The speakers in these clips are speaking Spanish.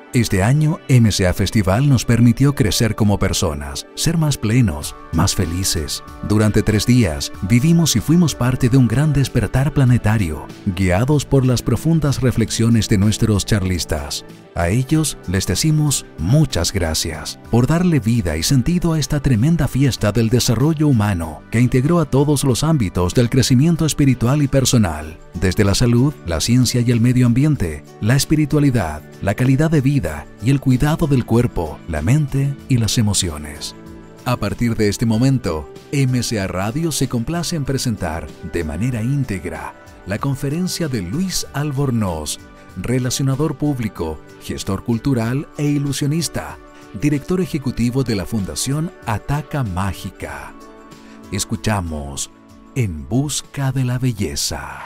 Este año, MCA Festival nos permitió crecer como personas, ser más plenos, más felices. Durante 3 días, vivimos y fuimos parte de un gran despertar planetario, guiados por las profundas reflexiones de nuestros charlistas. A ellos les decimos muchas gracias por darle vida y sentido a esta tremenda fiesta del desarrollo humano que integró a todos los ámbitos del crecimiento espiritual y personal, desde la salud, la ciencia y el medio ambiente, la espiritualidad, la calidad de vida y el cuidado del cuerpo, la mente y las emociones. A partir de este momento, MCA Radio se complace en presentar de manera íntegra la conferencia de Luis Albornoz, relacionador público, gestor cultural e ilusionista, director ejecutivo de la Fundación Ataca Mágica. Escuchamos En Busca de la Belleza.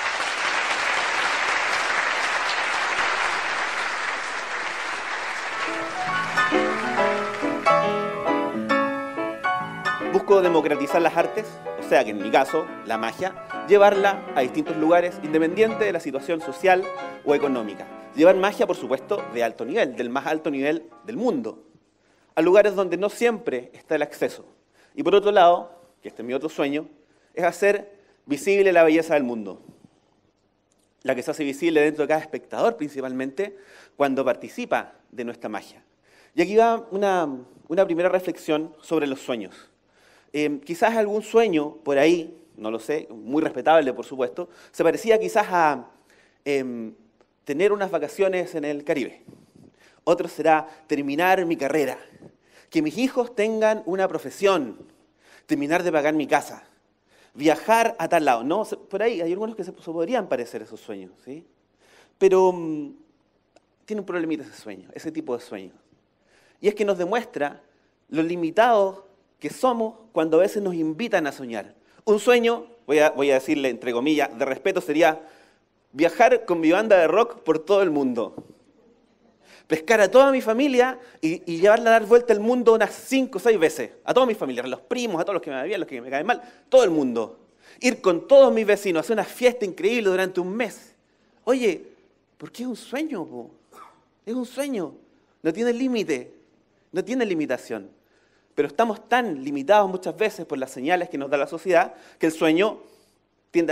Busco democratizar las artes, o sea que en mi caso, la magia, llevarla a distintos lugares independiente de la situación social o económica. Llevar magia, por supuesto, de alto nivel, del más alto nivel del mundo, a lugares donde no siempre está el acceso. Y por otro lado, que este es mi otro sueño, es hacer visible la belleza del mundo. La que se hace visible dentro de cada espectador, principalmente, cuando participa de nuestra magia. Y aquí va una primera reflexión sobre los sueños. Quizás algún sueño por ahí, no lo sé, muy respetable por supuesto, se parecía quizás a tener unas vacaciones en el Caribe. Otro será terminar mi carrera, que mis hijos tengan una profesión, terminar de pagar mi casa, viajar a tal lado. No, por ahí hay algunos que se podrían parecer esos sueños, ¿sí? Pero tiene un problemita ese sueño, ese tipo de sueño. Y es que nos demuestra lo limitados que somos cuando a veces nos invitan a soñar. Un sueño, voy a decirle entre comillas, de respeto, sería viajar con mi banda de rock por todo el mundo. Pescar a toda mi familia y llevarla a dar vuelta al mundo unas 5 o 6 veces. A toda mi familia, a los primos, a todos los que me caen bien, los que me caen mal, todo el mundo. Ir con todos mis vecinos, hacer una fiesta increíble durante un mes. Oye, ¿por qué es un sueño, po? Es un sueño. No tiene límite, no tiene limitación. Pero estamos tan limitados muchas veces por las señales que nos da la sociedad que el sueño tiende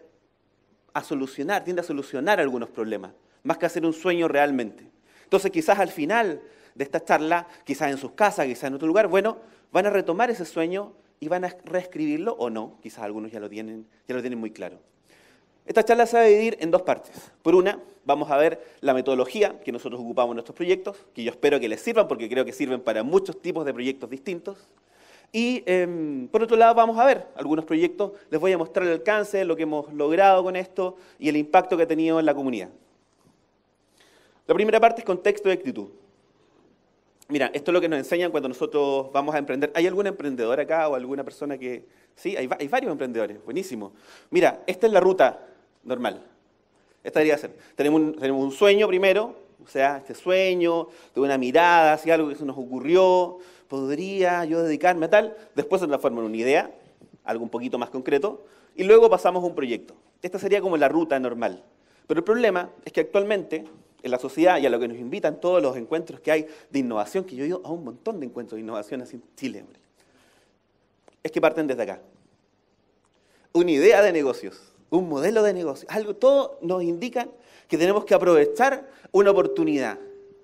a solucionar algunos problemas, más que hacer un sueño realmente. Entonces quizás al final de esta charla, quizás en sus casas, quizás en otro lugar, bueno, van a retomar ese sueño y van a reescribirlo o no, quizás algunos ya lo tienen muy claro. Esta charla se va a dividir en 2 partes. Por una, vamos a ver la metodología que nosotros ocupamos en nuestros proyectos, que yo espero que les sirvan, porque creo que sirven para muchos tipos de proyectos distintos. Y por otro lado, vamos a ver algunos proyectos, les voy a mostrar el alcance, lo que hemos logrado con esto y el impacto que ha tenido en la comunidad. La primera parte es contexto y actitud. Mira, esto es lo que nos enseñan cuando nosotros vamos a emprender. ¿Hay algún emprendedor acá o alguna persona que...? Sí, hay varios emprendedores, buenísimo. Mira, esta es la ruta normal. Esta debería ser. Tenemos un sueño primero, o sea, este sueño, de una mirada hacia algo que se nos ocurrió, podría yo dedicarme a tal, después se transforma en una idea, algo un poquito más concreto, y luego pasamos a un proyecto. Esta sería como la ruta normal. Pero el problema es que actualmente, en la sociedad y a lo que nos invitan todos los encuentros que hay de innovación, que yo he ido a un montón de encuentros de innovación así en Chile, hombre, es que parten desde acá. Una idea de negocios, un modelo de negocio, algo, todo nos indica que tenemos que aprovechar una oportunidad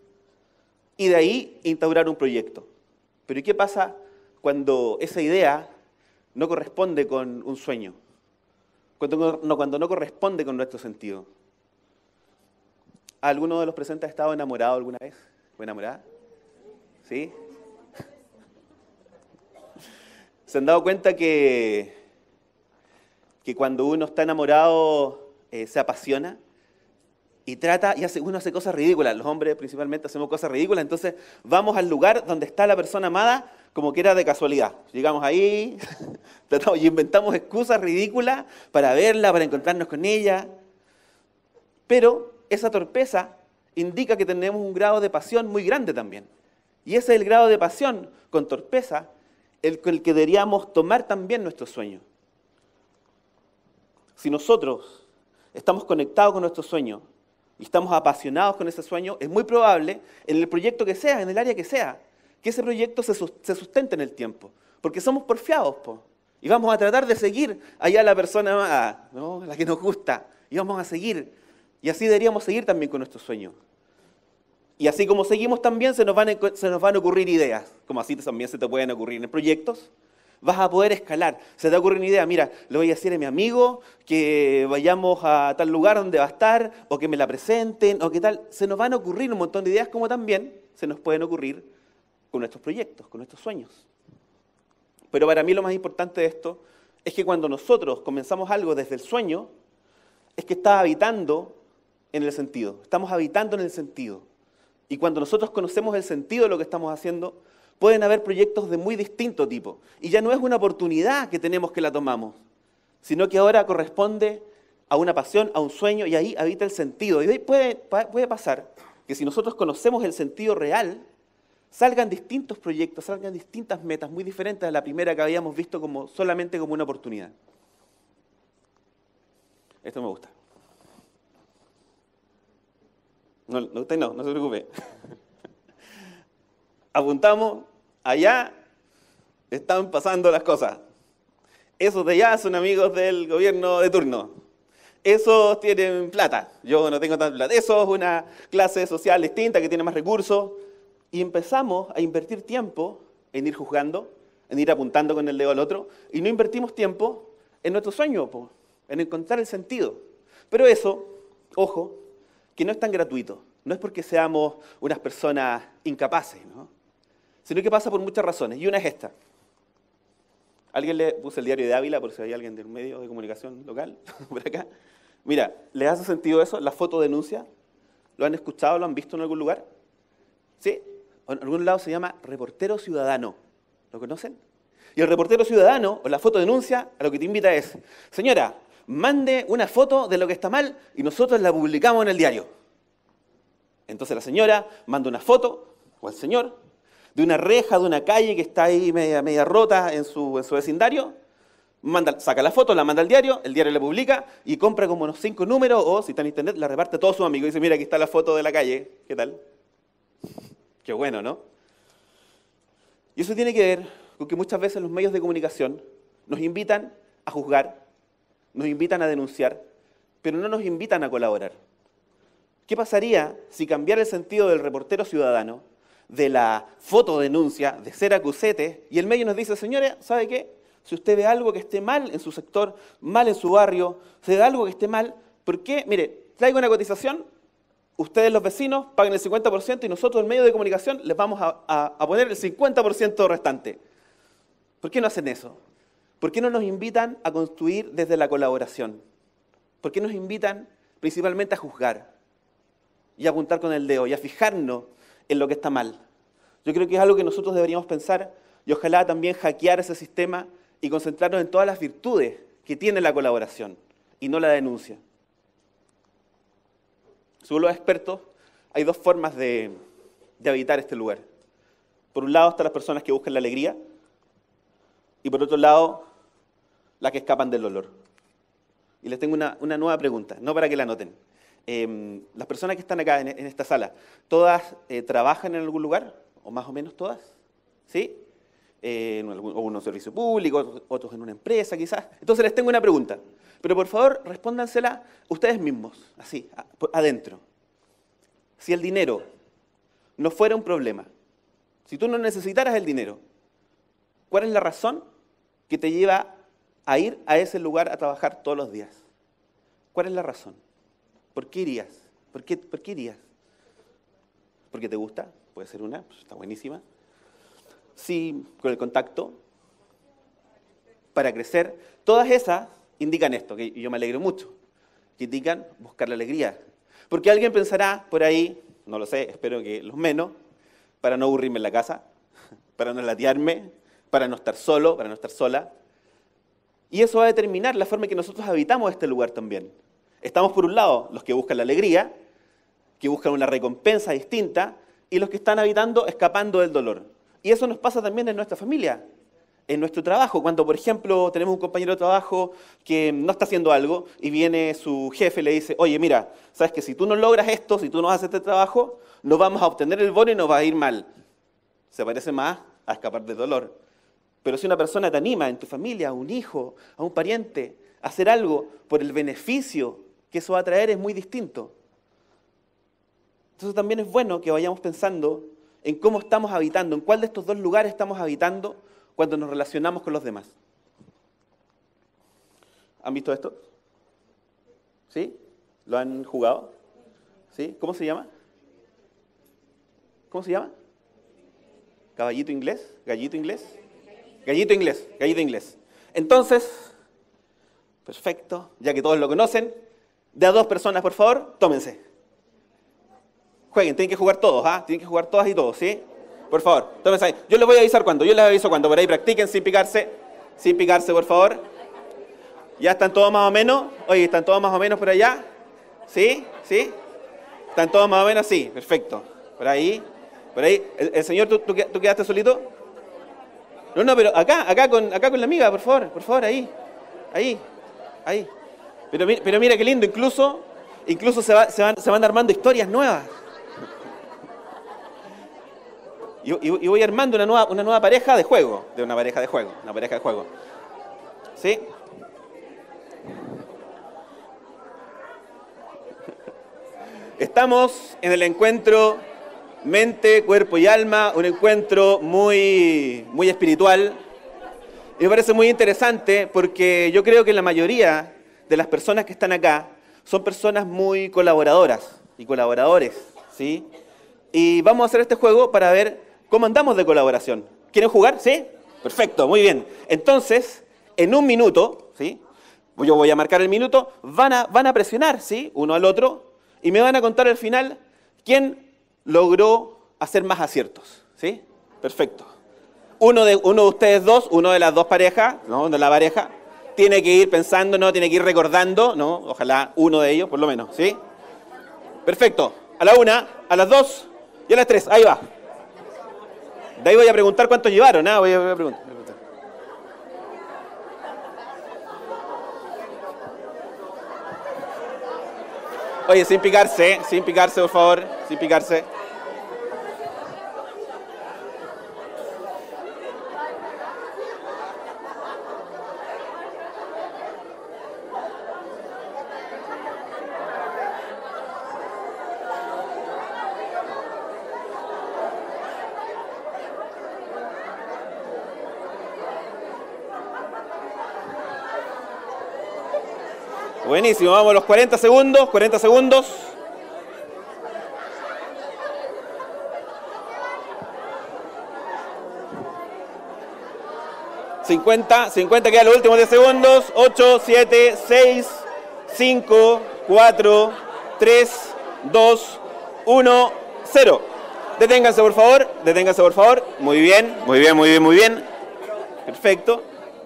y de ahí instaurar un proyecto. Pero ¿y qué pasa cuando esa idea no corresponde con un sueño? Cuando no corresponde con nuestro sentido. ¿Alguno de los presentes ha estado enamorado alguna vez? ¿O enamorada? ¿Sí? ¿Se han dado cuenta que cuando uno está enamorado se apasiona y uno hace cosas ridículas? Los hombres principalmente hacemos cosas ridículas, entonces vamos al lugar donde está la persona amada como que era de casualidad. Llegamos ahí, y inventamos excusas ridículas para verla, para encontrarnos con ella. Pero esa torpeza indica que tenemos un grado de pasión muy grande también. Y ese es el grado de pasión con torpeza el que deberíamos tomar también nuestro sueño. Si nosotros estamos conectados con nuestro sueño, y estamos apasionados con ese sueño, es muy probable, en el proyecto que sea, en el área que sea, que ese proyecto se sustente en el tiempo. Porque somos porfiados, po. Y vamos a tratar de seguir allá la persona más, ¿no?, la que nos gusta. Y vamos a seguir. Y así deberíamos seguir también con nuestros sueños. Y así como seguimos también se nos van a ocurrir ideas. Como así también se te pueden ocurrir en proyectos. Vas a poder escalar. Se te ocurre una idea, mira, le voy a decir a mi amigo que vayamos a tal lugar donde va a estar, o que me la presenten, o qué tal. Se nos van a ocurrir un montón de ideas, como también se nos pueden ocurrir con nuestros proyectos, con nuestros sueños. Pero para mí lo más importante de esto es que cuando nosotros comenzamos algo desde el sueño, es que está habitando en el sentido. Estamos habitando en el sentido. Y cuando nosotros conocemos el sentido de lo que estamos haciendo, pueden haber proyectos de muy distinto tipo. Y ya no es una oportunidad que tenemos que la tomamos, sino que ahora corresponde a una pasión, a un sueño, y ahí habita el sentido. Y ahí puede pasar que si nosotros conocemos el sentido real, salgan distintos proyectos, salgan distintas metas muy diferentes a la primera que habíamos visto solamente como una oportunidad. Esto me gusta. No, usted no se preocupe. Apuntamos, allá están pasando las cosas. Esos de allá son amigos del gobierno de turno. Esos tienen plata, yo no tengo tanta plata. Eso es una clase social distinta que tiene más recursos. Y empezamos a invertir tiempo en ir juzgando, en ir apuntando con el dedo al otro, y no invertimos tiempo en nuestro sueño, en encontrar el sentido. Pero eso, ojo, que no es tan gratuito. No es porque seamos unas personas incapaces, ¿no?, sino que pasa por muchas razones. Y una es esta. Alguien le puse el Diario de Ávila, por si hay alguien del medio de comunicación local, por acá. Mira, ¿les hace sentido eso? La fotodenuncia. ¿Lo han escuchado? ¿Lo han visto en algún lugar? ¿Sí? En algún lado se llama reportero ciudadano. ¿Lo conocen? Y el reportero ciudadano, o la fotodenuncia, a lo que te invita es: señora, mande una foto de lo que está mal y nosotros la publicamos en el diario. Entonces la señora manda una foto, o el señor, de una reja de una calle que está ahí media rota en su vecindario, saca la foto, la manda al diario, el diario la publica y compra como unos 5 números, o si está en internet, la reparte a todos sus amigos y dice: mira, aquí está la foto de la calle, ¿qué tal? Qué bueno, ¿no? Y eso tiene que ver con que muchas veces los medios de comunicación nos invitan a juzgar, nos invitan a denunciar, pero no nos invitan a colaborar. ¿Qué pasaría si cambiara el sentido del reportero ciudadano, de la fotodenuncia, de ser acusete, y el medio nos dice: señores, ¿sabe qué? Si usted ve algo que esté mal en su sector, mal en su barrio, si ve algo que esté mal, ¿por qué? Mire, traigo una cotización, ustedes los vecinos pagan el 50% y nosotros, el medio de comunicación, les vamos a poner el 50% restante. ¿Por qué no hacen eso? ¿Por qué no nos invitan a construir desde la colaboración? ¿Por qué nos invitan principalmente a juzgar y a apuntar con el dedo y a fijarnos en lo que está mal? Yo creo que es algo que nosotros deberíamos pensar y ojalá también hackear ese sistema y concentrarnos en todas las virtudes que tiene la colaboración y no la denuncia. Según los expertos, hay 2 formas de habitar este lugar. Por un lado están las personas que buscan la alegría y por otro lado las que escapan del dolor. Y les tengo una nueva pregunta, no para que la anoten. Las personas que están acá en esta sala, ¿todas trabajan en algún lugar? ¿O más o menos todas? ¿Sí? O un servicio público, otros en una empresa quizás. Entonces les tengo una pregunta, pero por favor respóndansela ustedes mismos, así, adentro. Si el dinero no fuera un problema, si tú no necesitaras el dinero, ¿cuál es la razón que te lleva a ir a ese lugar a trabajar todos los días? ¿Cuál es la razón? ¿Por qué irías? ¿Por qué irías? ¿Porque te gusta? Puede ser una, pues está buenísima. Sí, con el contacto, para crecer. Todas esas indican esto, que yo me alegro mucho, que indican buscar la alegría. Porque alguien pensará por ahí, no lo sé, espero que los menos, para no aburrirme en la casa, para no latearme, para no estar solo, para no estar sola. Y eso va a determinar la forma en que nosotros habitamos este lugar también. Estamos por un lado los que buscan la alegría, que buscan una recompensa distinta, y los que están habitando escapando del dolor. Y eso nos pasa también en nuestra familia. en nuestro trabajo, cuando por ejemplo tenemos un compañero de trabajo que no está haciendo algo y viene su jefe y le dice, oye, mira, sabes que si tú no logras esto, si tú no haces este trabajo, no vamos a obtener el bono y nos va a ir mal. Se parece más a escapar del dolor. Pero si una persona te anima en tu familia, a un hijo, a un pariente, a hacer algo por el beneficio que eso va a traer, es muy distinto. Entonces también es bueno que vayamos pensando en cómo estamos habitando, en cuál de estos dos lugares estamos habitando cuando nos relacionamos con los demás. ¿Han visto esto? ¿Sí? ¿Lo han jugado? ¿Sí? ¿Cómo se llama? ¿Cómo se llama? ¿Caballito inglés? ¿Gallito inglés? Gallito inglés, gallito inglés. Entonces, perfecto, ya que todos lo conocen, de a dos personas, por favor, tómense. Jueguen, tienen que jugar todos, ¿ah? Tienen que jugar todas y todos, ¿sí? Por favor, tómense ahí. Yo les voy a avisar cuando, yo les aviso cuando, por ahí practiquen sin picarse, por favor. ¿Ya están todos más o menos? Oye, ¿están todos más o menos por allá? ¿Sí? ¿Sí? ¿Están todos más o menos? Sí, perfecto. Por ahí. ¿El señor, tú quedaste solito? No, pero acá con la amiga, por favor, ahí. Pero mira qué lindo, incluso se van armando historias nuevas. Y voy armando una nueva pareja de juego, una pareja de juego. ¿Sí? Estamos en el encuentro mente, cuerpo y alma, un encuentro muy espiritual. Y me parece muy interesante porque yo creo que la mayoría de las personas que están acá son personas muy colaboradoras y colaboradores, ¿sí? Y vamos a hacer este juego para ver cómo andamos de colaboración. ¿Quieren jugar? ¿Sí? Perfecto, muy bien. Entonces, en un minuto, ¿sí? Yo voy a marcar el minuto, van a presionar, ¿sí? Uno al otro, y me van a contar al final quién logró hacer más aciertos, ¿sí? Perfecto. Uno de ustedes dos, uno de las dos parejas, ¿no? De la pareja, tiene que ir pensando, ¿no? Tiene que ir recordando, ¿no? Ojalá uno de ellos, por lo menos, ¿sí? Perfecto. A la una, a las dos y a las tres. Ahí va. De ahí voy a preguntar cuántos llevaron, ¿ah? Voy a preguntar. Oye, sin picarse, por favor, sin picarse. Buenísimo, vamos a los 40 segundos. 50, quedan los últimos 10 segundos. 8, 7, 6, 5, 4, 3, 2, 1, 0. Deténganse, por favor. Muy bien. Perfecto.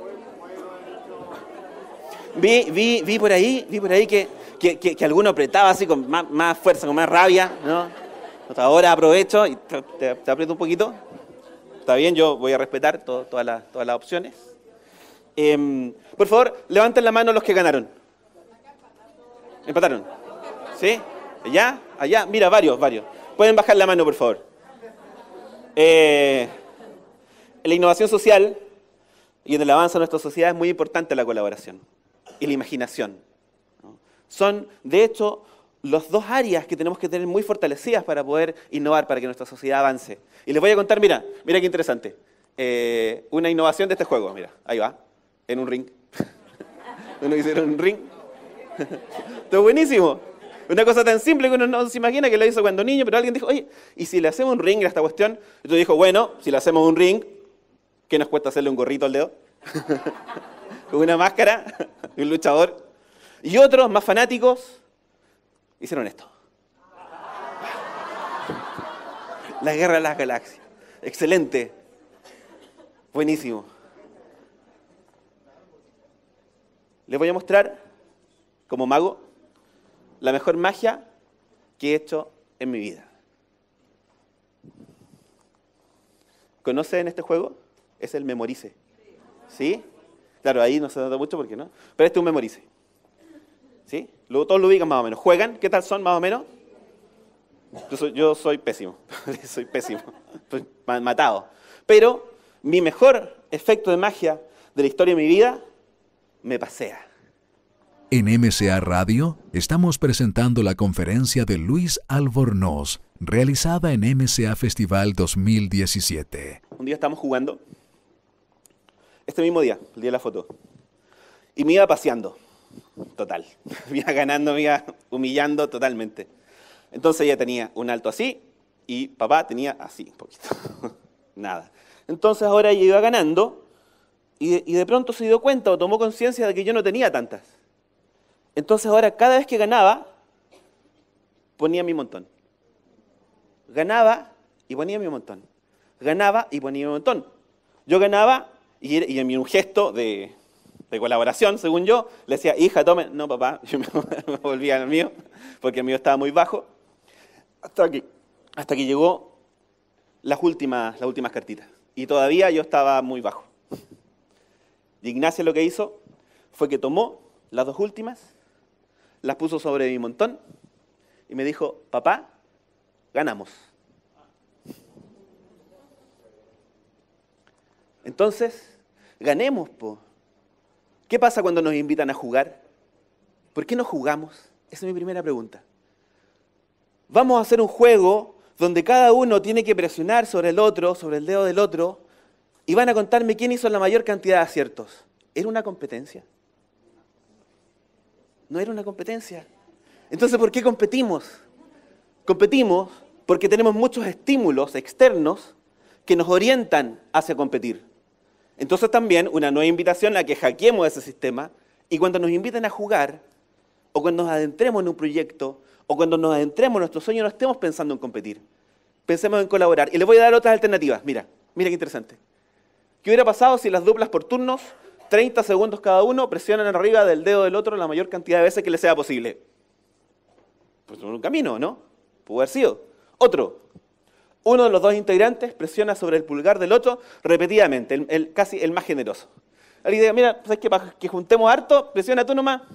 Vi por ahí que alguno apretaba así con más fuerza, con más rabia, ¿no? Ahora aprovecho y te aprieto un poquito. Está bien, yo voy a respetar todas las opciones. Por favor, levanten la mano los que ganaron. ¿Empataron? ¿Sí? ¿Allá? Mira, varios. Pueden bajar la mano, por favor. En la innovación social y en el avance de nuestra sociedad es muy importante la colaboración y la imaginación, ¿no? Son, de hecho, las dos áreas que tenemos que tener muy fortalecidas para poder innovar, para que nuestra sociedad avance. Y les voy a contar, mira qué interesante, una innovación de este juego, mira, ahí va, en un ring. Uno hicieron un ring. Esto es buenísimo. Una cosa tan simple que uno no se imagina que lo hizo cuando niño, pero alguien dijo, oye, ¿y si le hacemos un ring a esta cuestión? Y tú dijo, bueno, si le hacemos un ring, ¿qué nos cuesta hacerle un gorrito al dedo? Con una máscara, un luchador. Y otros, más fanáticos, hicieron esto. La guerra de las galaxias. Excelente. Buenísimo. Les voy a mostrar, como mago, la mejor magia que he hecho en mi vida. ¿Conocen este juego? Es el Memorice. ¿Sí? Claro, ahí no se nota mucho porque no. Pero este es un memorice. ¿Sí? Luego todos lo ubican más o menos. ¿Juegan? ¿Qué tal son más o menos? Yo soy pésimo. Soy pésimo. Estoy matado. Pero mi mejor efecto de magia de la historia de mi vida me pasea. En MCA Radio estamos presentando la conferencia de Luis Albornoz, realizada en MCA Festival 2017. Un día estábamos jugando, este mismo día, el día de la foto, y me iba paseando, total. Me iba ganando, me iba humillando totalmente. Entonces ella tenía un alto así y papá tenía así, un poquito. Nada. Entonces ahora ella iba ganando y de pronto se dio cuenta o tomó conciencia de que yo no tenía tantas. Entonces ahora cada vez que ganaba, ponía mi montón. Ganaba y ponía mi montón. Ganaba y ponía mi montón. Yo ganaba y en un gesto de colaboración, según yo, le decía, hija, tome. No, papá, yo me volvía al mío, porque el mío estaba muy bajo. Hasta que llegó las últimas cartitas. Y todavía yo estaba muy bajo. Y Ignacia lo que hizo fue que tomó las dos últimas, las puso sobre mi montón y me dijo, papá, ganamos. Entonces, ganemos, po. ¿Qué pasa cuando nos invitan a jugar? ¿Por qué no jugamos? Esa es mi primera pregunta. Vamos a hacer un juego donde cada uno tiene que presionar sobre el otro, sobre el dedo del otro, y van a contarme quién hizo la mayor cantidad de aciertos. ¿Era una competencia? No era una competencia. Entonces, ¿por qué competimos? Competimos porque tenemos muchos estímulos externos que nos orientan hacia competir. Entonces también una nueva invitación a que hackeemos ese sistema y cuando nos inviten a jugar, o cuando nos adentremos en un proyecto, o cuando nos adentremos en nuestro sueño, no estemos pensando en competir. Pensemos en colaborar. Y les voy a dar otras alternativas. Mira qué interesante. ¿Qué hubiera pasado si las duplas por turnos, 30 segundos cada uno, presionan arriba del dedo del otro la mayor cantidad de veces que les sea posible? Pues un camino, ¿no? Pudo haber sido. Otro. Uno de los dos integrantes presiona sobre el pulgar del otro repetidamente, casi el más generoso. Alguien diga, mira, ¿sabes qué? Para que juntemos harto, presiona tú nomás.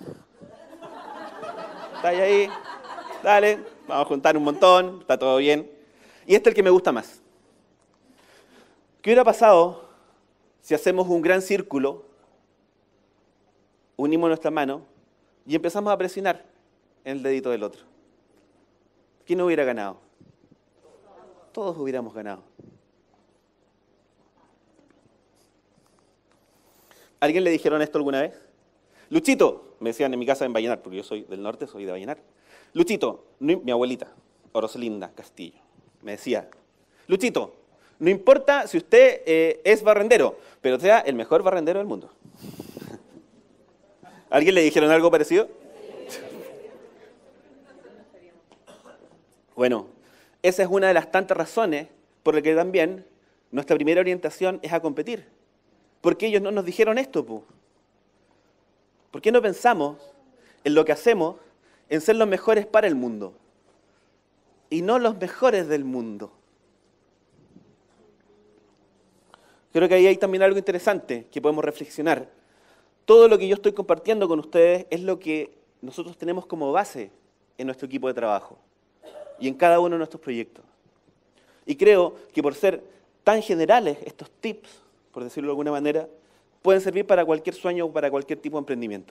Está ahí, dale, vamos a juntar un montón, está todo bien. Y este es el que me gusta más. ¿Qué hubiera pasado si hacemos un gran círculo, unimos nuestra mano y empezamos a presionar en el dedito del otro? ¿Quién hubiera ganado? Todos hubiéramos ganado. ¿A alguien le dijeron esto alguna vez? Luchito, me decían en mi casa en Vallenar, porque yo soy del norte, soy de Vallenar. Luchito, mi abuelita, Rosalinda Castillo, me decía, Luchito, no importa si usted es barrendero, pero sea el mejor barrendero del mundo. ¿A alguien le dijeron algo parecido? Bueno, esa es una de las tantas razones por las que también nuestra primera orientación es a competir. ¿Por qué ellos no nos dijeron esto, po? ¿Por qué no pensamos en lo que hacemos, en ser los mejores para el mundo? Y no los mejores del mundo. Creo que ahí hay también algo interesante que podemos reflexionar. Todo lo que yo estoy compartiendo con ustedes es lo que nosotros tenemos como base en nuestro equipo de trabajo y en cada uno de nuestros proyectos. Y creo que por ser tan generales estos tips, por decirlo de alguna manera, pueden servir para cualquier sueño o para cualquier tipo de emprendimiento.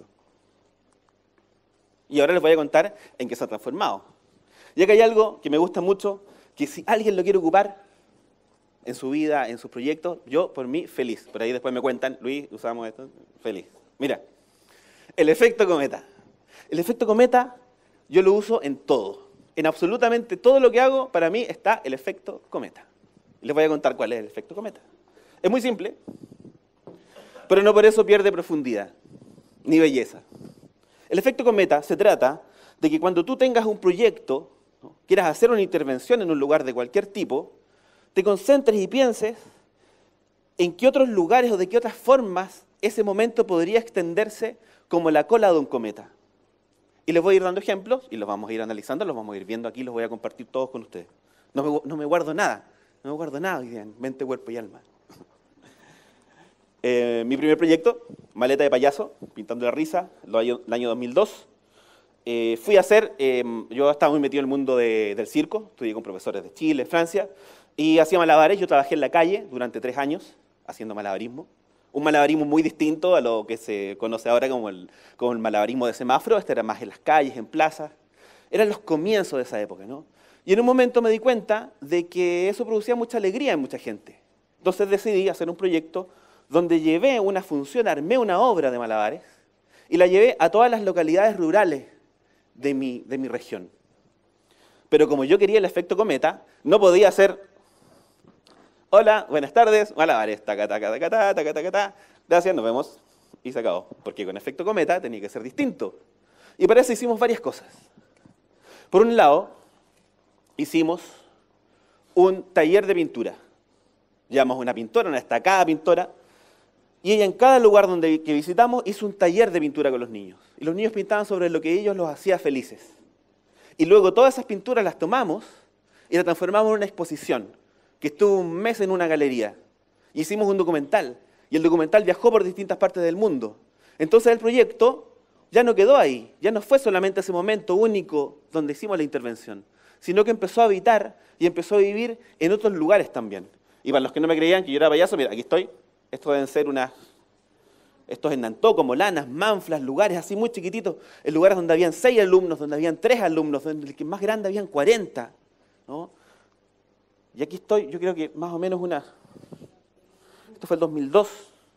Y ahora les voy a contar en qué se ha transformado. Ya que hay algo que me gusta mucho, que si alguien lo quiere ocupar en su vida, en sus proyectos, yo por mí feliz. Por ahí después me cuentan, Luis, usamos esto, feliz. Mira, el efecto cometa. El efecto cometa yo lo uso en todo. En absolutamente todo lo que hago, para mí está el efecto cometa. Les voy a contar cuál es el efecto cometa. Es muy simple, pero no por eso pierde profundidad ni belleza. El efecto cometa se trata de que cuando tú tengas un proyecto, ¿no?, quieras hacer una intervención en un lugar de cualquier tipo, te concentres y pienses en qué otros lugares o de qué otras formas ese momento podría extenderse como la cola de un cometa. Y les voy a ir dando ejemplos y los vamos a ir analizando, los vamos a ir viendo aquí, los voy a compartir todos con ustedes. No me guardo nada hoy día en mente, cuerpo y alma. Mi primer proyecto, Maleta de payaso, pintando la risa, el año 2002. Fui a hacer, yo estaba muy metido en el mundo del circo, estudié con profesores de Chile, Francia, y hacía malabares. Yo trabajé en la calle durante 3 años haciendo malabarismo. Un malabarismo muy distinto a lo que se conoce ahora como el malabarismo de semáforo. Este era más en las calles, en plazas. Eran los comienzos de esa época, ¿no? Y en un momento me di cuenta de que eso producía mucha alegría en mucha gente. Entonces decidí hacer un proyecto donde llevé una función, armé una obra de malabares y la llevé a todas las localidades rurales de mi región. Pero como yo quería el efecto cometa, no podía hacer: hola, buenas tardes, malabares, taca, taca, taca, taca, taca, taca, taca, gracias, nos vemos, y se acabó. Porque con efecto cometa tenía que ser distinto. Y para eso hicimos varias cosas. Por un lado, hicimos un taller de pintura. Llevamos una pintora, una destacada pintora, y ella en cada lugar que visitamos hizo un taller de pintura con los niños. Y los niños pintaban sobre lo que ellos los hacía felices. Y luego todas esas pinturas las tomamos y las transformamos en una exposición que estuvo un mes en una galería. Y hicimos un documental, y el documental viajó por distintas partes del mundo. Entonces el proyecto ya no quedó ahí, ya no fue solamente ese momento único donde hicimos la intervención, sino que empezó a habitar y empezó a vivir en otros lugares también. Y para los que no me creían que yo era payaso, mira, aquí estoy. Estos deben ser estos en Nantó, como Lanas, Manflas, lugares así muy chiquititos, en lugares donde habían 6 alumnos, donde habían 3 alumnos, donde el que más grande habían 40, ¿no? Y aquí estoy, yo creo que más o menos esto fue el 2002.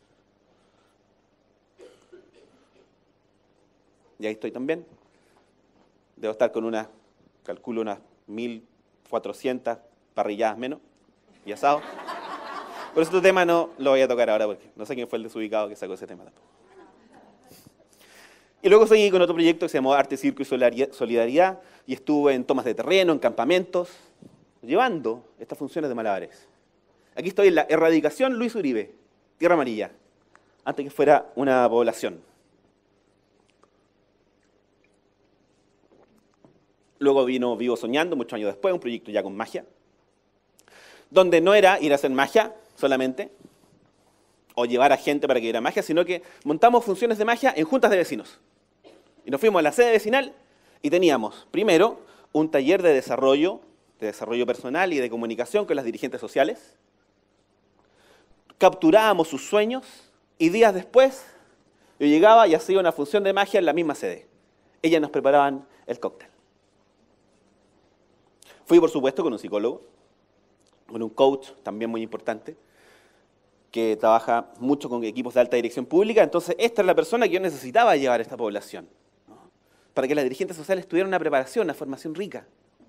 Y ahí estoy también. Debo estar con calculo unas 1.400 parrilladas menos y asado. Por eso este tema no lo voy a tocar ahora porque no sé quién fue el desubicado que sacó ese tema tampoco. Y luego seguí con otro proyecto que se llamó Arte, Circo y Solidaridad, y estuve en tomas de terreno, en campamentos, llevando estas funciones de malabares. Aquí estoy en la Erradicación Luis Uribe, Tierra Amarilla, antes que fuera una población. Luego vino Vivo Soñando, muchos años después, un proyecto ya con magia, donde no era ir a hacer magia solamente, o llevar a gente para que diera magia, sino que montamos funciones de magia en juntas de vecinos. Y nos fuimos a la sede vecinal y teníamos, primero, un taller de desarrollo personal y de comunicación con las dirigentes sociales. Capturábamos sus sueños y días después yo llegaba y hacía una función de magia en la misma sede. Ellas nos preparaban el cóctel. Fui, por supuesto, con un psicólogo, con un coach también muy importante, que trabaja mucho con equipos de alta dirección pública. Entonces, esta es la persona que yo necesitaba llevar a esta población, ¿no? Para que las dirigentes sociales tuvieran una preparación, una formación rica.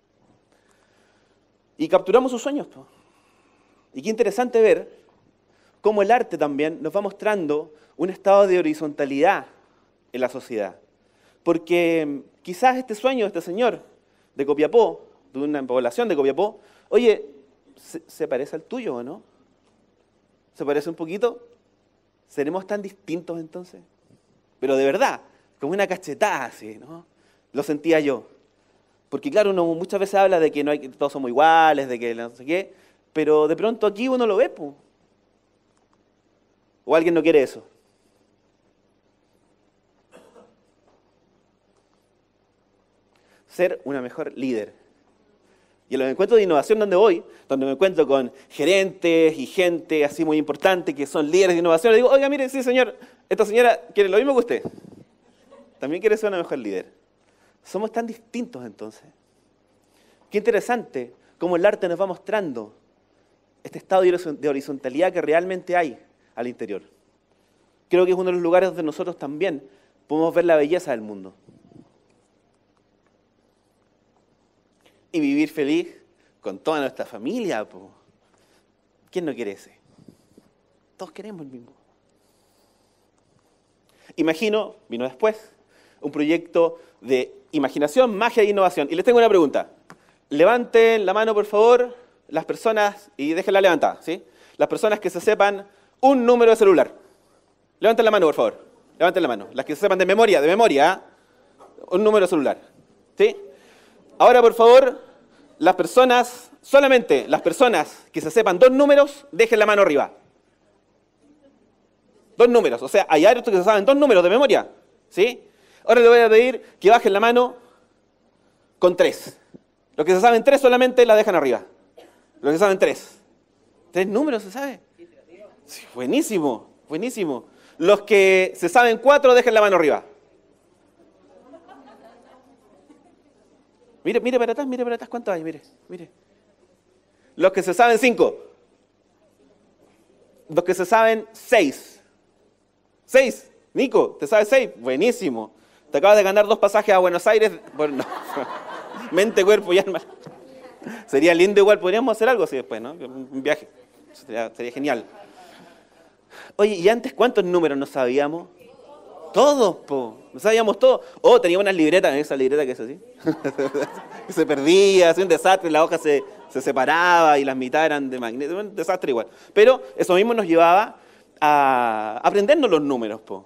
Y capturamos sus sueños, ¿no? Y qué interesante ver cómo el arte también nos va mostrando un estado de horizontalidad en la sociedad. Porque quizás este sueño de este señor de Copiapó, de una población de Copiapó, oye, ¿se parece al tuyo o no? ¿Se parece un poquito? ¿Seremos tan distintos entonces? Pero de verdad, como una cachetada así, ¿no? Lo sentía yo. Porque claro, uno muchas veces habla de que no hay, todos somos iguales, de que no sé qué, pero de pronto aquí uno lo ve, po. ¿O alguien no quiere eso? Ser una mejor líder. Y en los encuentros de innovación donde voy, donde me encuentro con gerentes y gente así muy importante que son líderes de innovación, le digo: oiga, mire, sí señor, esta señora quiere lo mismo que usted. También quiere ser una mejor líder. Somos tan distintos entonces. Qué interesante cómo el arte nos va mostrando este estado de horizontalidad que realmente hay al interior. Creo que es uno de los lugares donde nosotros también podemos ver la belleza del mundo. Y vivir feliz con toda nuestra familia, po. ¿Quién no quiere ese? Todos queremos el mismo. Imagino, vino después, un proyecto de imaginación, magia e innovación. Y les tengo una pregunta. Levanten la mano, por favor, las personas, y déjenla levantada, ¿sí? Las personas que se sepan un número de celular. Levanten la mano, por favor. Levanten la mano. Las que se sepan de memoria, ¿eh? Un número de celular, ¿sí? Ahora, por favor, solamente las personas que se sepan 2 números, dejen la mano arriba. 2 números. O sea, hay hartos que se saben 2 números de memoria. ¿Sí? Ahora le voy a pedir que bajen la mano con 3. Los que se saben 3 solamente la dejan arriba. Los que saben 3. 3 números se sabe. Sí, buenísimo, buenísimo. Los que se saben 4 dejen la mano arriba. Mire para atrás, ¿cuánto hay? Mire. Los que se saben 5. Los que se saben 6. 6. Nico, ¿te sabes 6? Buenísimo. Te acabas de ganar 2 pasajes a Buenos Aires. Bueno, no. Mente, cuerpo y alma. Sería lindo igual, podríamos hacer algo así después, ¿no? Un viaje. Sería genial. Oye, ¿y antes cuántos números no sabíamos? Todos, po. No sabíamos todos. Tenía unas libretas, esa libreta que es así. Que se perdía, hacía un desastre, la hoja se separaba y las mitades eran de magnesio. Un desastre igual. Pero eso mismo nos llevaba a aprendernos los números, po.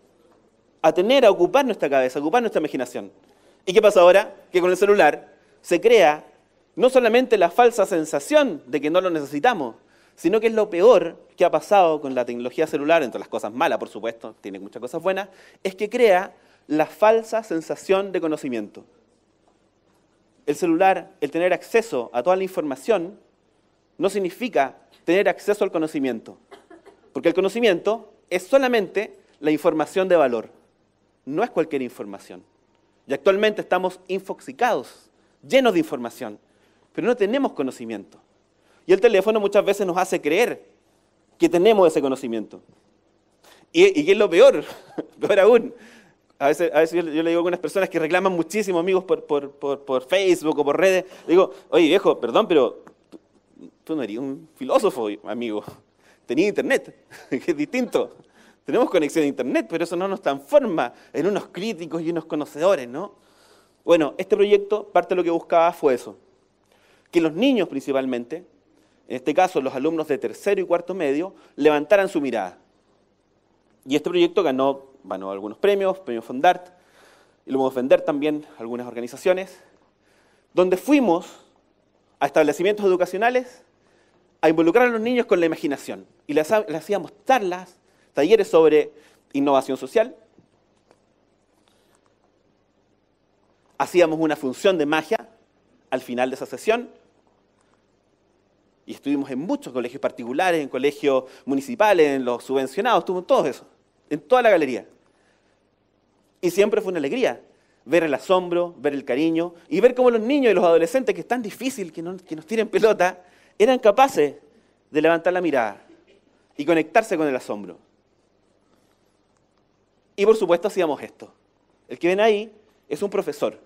A ocupar nuestra cabeza, a ocupar nuestra imaginación. ¿Y qué pasa ahora? Que con el celular se crea no solamente la falsa sensación de que no lo necesitamos, sino que es lo peor que ha pasado con la tecnología celular, entre las cosas malas, por supuesto, tiene muchas cosas buenas, es que crea la falsa sensación de conocimiento. El celular, el tener acceso a toda la información, no significa tener acceso al conocimiento, porque el conocimiento es solamente la información de valor, no es cualquier información. Y actualmente estamos infoxicados, llenos de información, pero no tenemos conocimiento. Y el teléfono muchas veces nos hace creer que tenemos ese conocimiento. ¿Y qué es lo peor? Peor aún. A veces yo le digo a algunas personas que reclaman muchísimo, amigos, por Facebook o por redes. Le digo, oye viejo, perdón, pero tú no eres un filósofo, amigo. Tenías internet, que es distinto. Tenemos conexión a internet, pero eso no nos transforma en unos críticos y unos conocedores, ¿no? Bueno, este proyecto, parte de lo que buscaba fue eso. Que los niños principalmente, en este caso los alumnos de tercero y cuarto medio, levantaran su mirada. Y este proyecto ganó algunos premios Fondart, y lo vamos a vender también a algunas organizaciones, donde fuimos a establecimientos educacionales a involucrar a los niños con la imaginación. Y les hacíamos charlas, talleres sobre innovación social, hacíamos una función de magia al final de esa sesión, y estuvimos en muchos colegios particulares, en colegios municipales, en los subvencionados, estuvimos en todo eso, en toda la galería. Y siempre fue una alegría ver el asombro, ver el cariño y ver cómo los niños y los adolescentes, que es tan difícil que nos tiren pelota, eran capaces de levantar la mirada y conectarse con el asombro. Y por supuesto hacíamos esto. El que ven ahí es un profesor.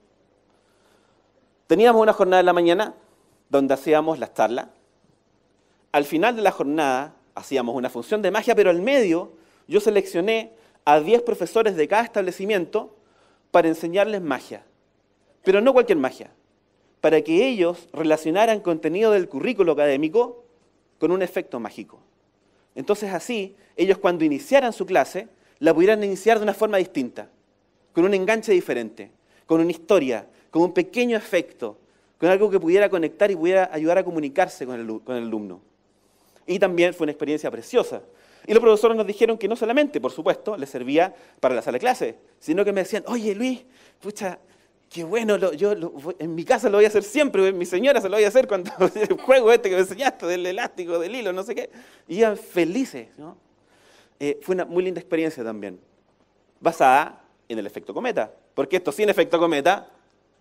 Teníamos una jornada en la mañana donde hacíamos las charlas. Al final de la jornada hacíamos una función de magia, pero al medio yo seleccioné a 10 profesores de cada establecimiento para enseñarles magia. Pero no cualquier magia, para que ellos relacionaran contenido del currículo académico con un efecto mágico. Entonces así, ellos cuando iniciaran su clase, la pudieran iniciar de una forma distinta, con un enganche diferente, con una historia, con un pequeño efecto, con algo que pudiera conectar y pudiera ayudar a comunicarse con el alumno. Y también fue una experiencia preciosa. Y los profesores nos dijeron que no solamente, por supuesto, les servía para la sala de clase, sino que me decían, oye Luis, pucha, qué bueno, en mi casa lo voy a hacer siempre, mi señora se lo voy a hacer cuando el juego este que me enseñaste, del elástico, del hilo, no sé qué. Y iban felices, ¿no? Fue una muy linda experiencia también, basada en el efecto cometa. Porque esto sin efecto cometa,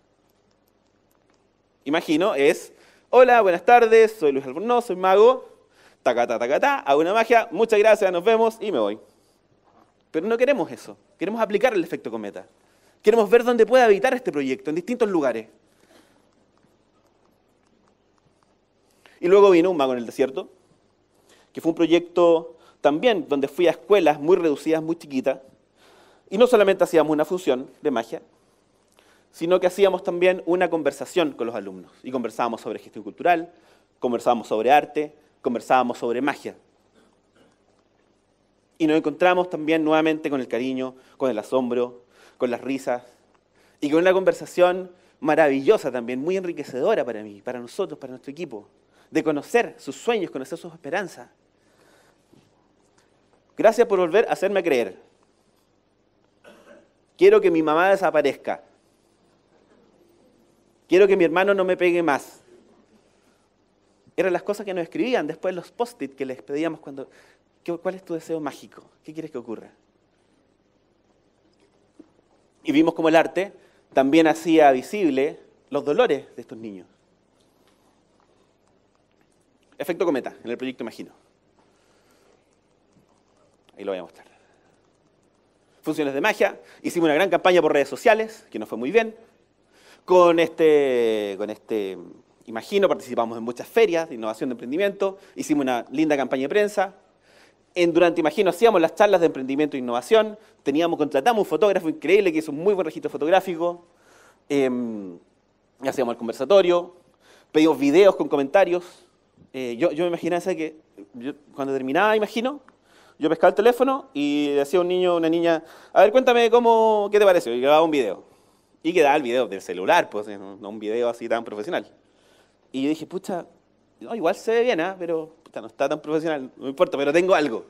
imagino, es, hola, buenas tardes, soy Luis Albornoz, soy mago, tacatá, hago una magia, muchas gracias, nos vemos y me voy. Pero no queremos eso, queremos aplicar el efecto cometa. Queremos ver dónde puede habitar este proyecto, en distintos lugares. Y luego vino Un mago en el desierto, que fue un proyecto también donde fui a escuelas muy reducidas, muy chiquitas, y no solamente hacíamos una función de magia, sino que hacíamos también una conversación con los alumnos. Y conversábamos sobre gestión cultural, conversábamos sobre arte, conversábamos sobre magia. Y nos encontramos también nuevamente con el cariño, con el asombro, con las risas, y con una conversación maravillosa también, muy enriquecedora para mí, para nosotros, para nuestro equipo, de conocer sus sueños, conocer sus esperanzas. Gracias por volver a hacerme creer. Quiero que mi mamá desaparezca. Quiero que mi hermano no me pegue más. Eran las cosas que nos escribían después los post-it que les pedíamos cuando... ¿Cuál es tu deseo mágico? ¿Qué quieres que ocurra? Y vimos cómo el arte también hacía visible los dolores de estos niños. Efecto cometa, en el proyecto Imagino. Ahí lo voy a mostrar. Funciones de magia. Hicimos una gran campaña por redes sociales, que nos fue muy bien. Con este Imagino participamos en muchas ferias de innovación de emprendimiento. Hicimos una linda campaña de prensa. Durante Imagino hacíamos las charlas de emprendimiento e innovación. Contratamos un fotógrafo increíble que hizo un muy buen registro fotográfico. Hacíamos el conversatorio. Pedimos videos con comentarios. Yo me imaginaba que cuando terminaba Imagino, yo pescaba el teléfono y decía a un niño o una niña, a ver, cuéntame qué te pareció. Y grababa un video. Y quedaba el video del celular, pues, no un video así tan profesional. Y yo dije, pucha, no, igual se ve bien, pero puta, no está tan profesional, no me importa, pero tengo algo.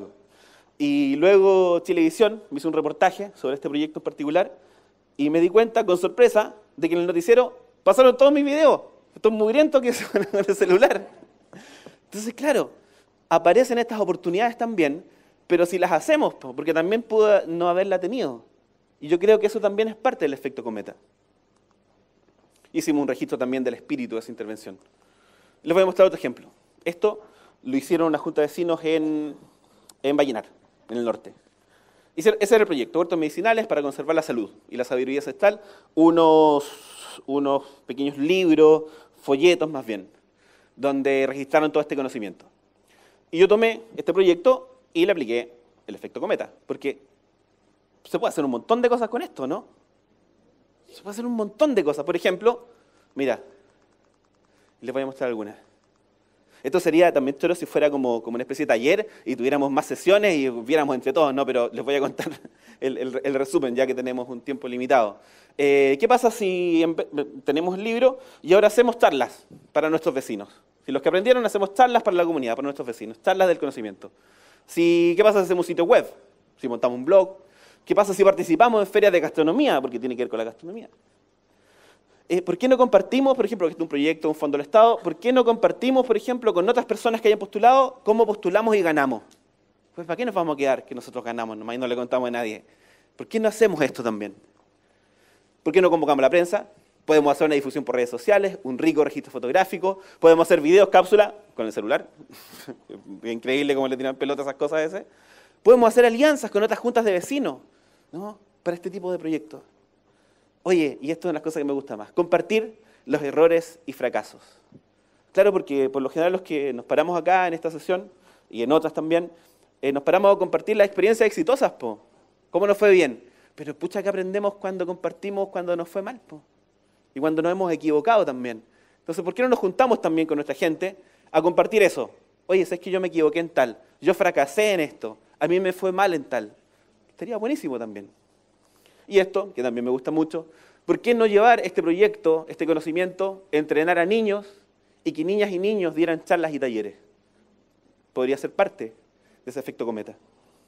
Y luego Chilevisión me hizo un reportaje sobre este proyecto en particular y me di cuenta, con sorpresa, de que en el noticiero pasaron todos mis videos, estos mugrientos que son con el celular. Entonces, claro, aparecen estas oportunidades también, pero si las hacemos, porque también pudo no haberla tenido. Y yo creo que eso también es parte del efecto cometa. Hicimos un registro también del espíritu de esa intervención. Les voy a mostrar otro ejemplo. Esto lo hicieron una junta de vecinos en Vallenar, en el norte. Ese era el proyecto, huertos medicinales para conservar la salud y la sabiduría ancestral, unos pequeños libros, folletos más bien, donde registraron todo este conocimiento. Y yo tomé este proyecto y le apliqué el efecto cometa, porque se puede hacer un montón de cosas con esto, ¿no? Se puede hacer un montón de cosas. Por ejemplo, mira, les voy a mostrar algunas. Esto sería también choro si fuera como una especie de taller y tuviéramos más sesiones y viéramos entre todos, ¿no? Pero les voy a contar el resumen, ya que tenemos un tiempo limitado. ¿Qué pasa si tenemos el libro y ahora hacemos charlas para nuestros vecinos? Si los que aprendieron hacemos charlas para la comunidad, para nuestros vecinos, charlas del conocimiento. ¿Qué pasa si hacemos un sitio web? Si montamos un blog. ¿Qué pasa si participamos en ferias de gastronomía? Porque tiene que ver con la gastronomía. ¿Por qué no compartimos, por ejemplo, que este es un proyecto, un fondo del Estado, por qué no compartimos, por ejemplo, con otras personas que hayan postulado, cómo postulamos y ganamos? Pues ¿para qué nos vamos a quedar que nosotros ganamos nomás y no le contamos a nadie? ¿Por qué no hacemos esto también? ¿Por qué no convocamos a la prensa? Podemos hacer una difusión por redes sociales, un rico registro fotográfico, podemos hacer videos, cápsula, con el celular. Increíble cómo le tiran pelotas a esas cosas a veces. Podemos hacer alianzas con otras juntas de vecinos, ¿no? Para este tipo de proyectos. Oye, y esto es una de las cosas que me gusta más, compartir los errores y fracasos. Claro, porque por lo general los que nos paramos acá en esta sesión, y en otras también, nos paramos a compartir las experiencias exitosas, ¿Cómo nos fue bien? Pero pucha que aprendemos cuando compartimos cuando nos fue mal, y cuando nos hemos equivocado también. Entonces, ¿por qué no nos juntamos también con nuestra gente a compartir eso? Oye, ¿sabes que yo me equivoqué en tal? Yo fracasé en esto, a mí me fue mal en tal. Estaría buenísimo también. Y esto, que también me gusta mucho, ¿por qué no llevar este proyecto, este conocimiento, entrenar a niños y que niñas y niños dieran charlas y talleres? Podría ser parte de ese efecto cometa.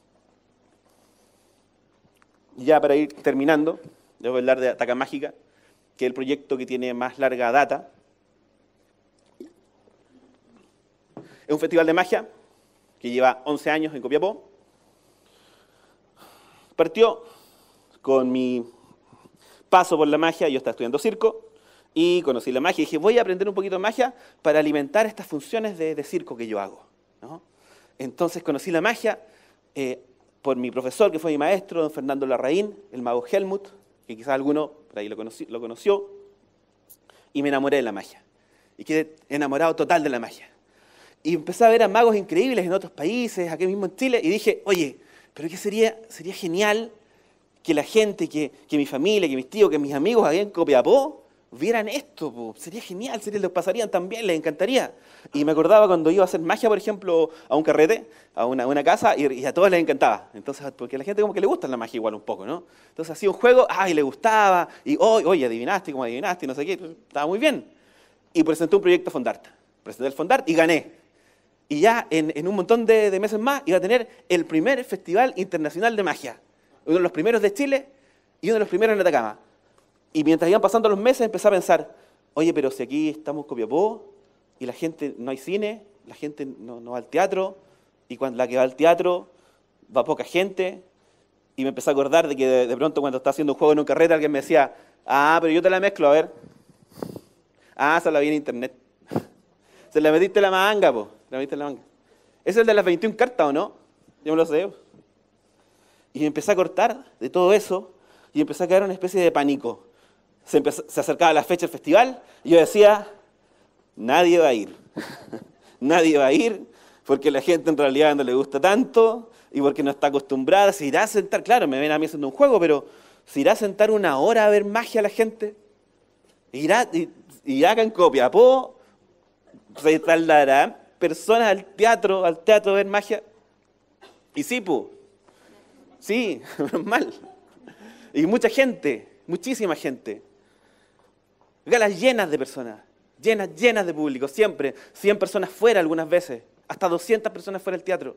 Y ya para ir terminando, les voy a hablar de Ataca Mágica, que es el proyecto que tiene más larga data. Es un festival de magia que lleva 11 años en Copiapó. Partió con mi paso por la magia. Yo estaba estudiando circo y conocí la magia y dije, voy a aprender un poquito de magia para alimentar estas funciones de circo que yo hago, ¿no? Entonces conocí la magia por mi profesor, que fue mi maestro, don Fernando Larraín, el mago Helmut, que quizás alguno por ahí lo conoció, y me enamoré de la magia. Y quedé enamorado total de la magia. Y empecé a ver a magos increíbles en otros países, aquí mismo en Chile, y dije, oye, pero ¿qué sería genial que la gente, que mi familia, que mis tíos, que mis amigos aquí en Copiapó vieran esto? Sería genial, les pasarían también, les encantaría. Y me acordaba cuando iba a hacer magia, por ejemplo, a un carrete, a una casa, y a todos les encantaba. Entonces, porque a la gente como que le gusta la magia igual un poco, ¿no? Entonces hacía un juego, y le gustaba, y oye, adivinaste, como adivinaste, no sé qué, estaba muy bien. Y presenté un proyecto Fondart. Presenté el Fondart y gané. Y ya en un montón de meses más iba a tener el primer Festival Internacional de Magia. Uno de los primeros de Chile y uno de los primeros en Atacama. Y mientras iban pasando los meses empecé a pensar, oye, pero si aquí estamos en Copiapó y la gente no hay cine, la gente no va al teatro, y cuando la que va al teatro va poca gente. Y me empecé a acordar de que de pronto cuando estaba haciendo un juego en un carrete alguien me decía, pero yo te la mezclo, a ver. Se la vi en internet. Se la metiste en la manga, po. La metiste en la manga. ¿Es el de las 21 cartas o no? Yo me lo sé. Y me empecé a cortar de todo eso y empecé a caer en una especie de pánico. Se acercaba la fecha del festival y yo decía, nadie va a ir. Nadie va a ir porque la gente en realidad no le gusta tanto y porque no está acostumbrada. Se irá a sentar, claro, me ven a mí haciendo un juego, pero se irá a sentar una hora a ver magia a la gente. Irá acá en Copiapó, se trasladarán personas al teatro a ver magia. Y sí, sí, normal. Y mucha gente, muchísima gente. Galas llenas de personas, llenas de público, siempre. 100 personas fuera algunas veces, hasta 200 personas fuera del teatro.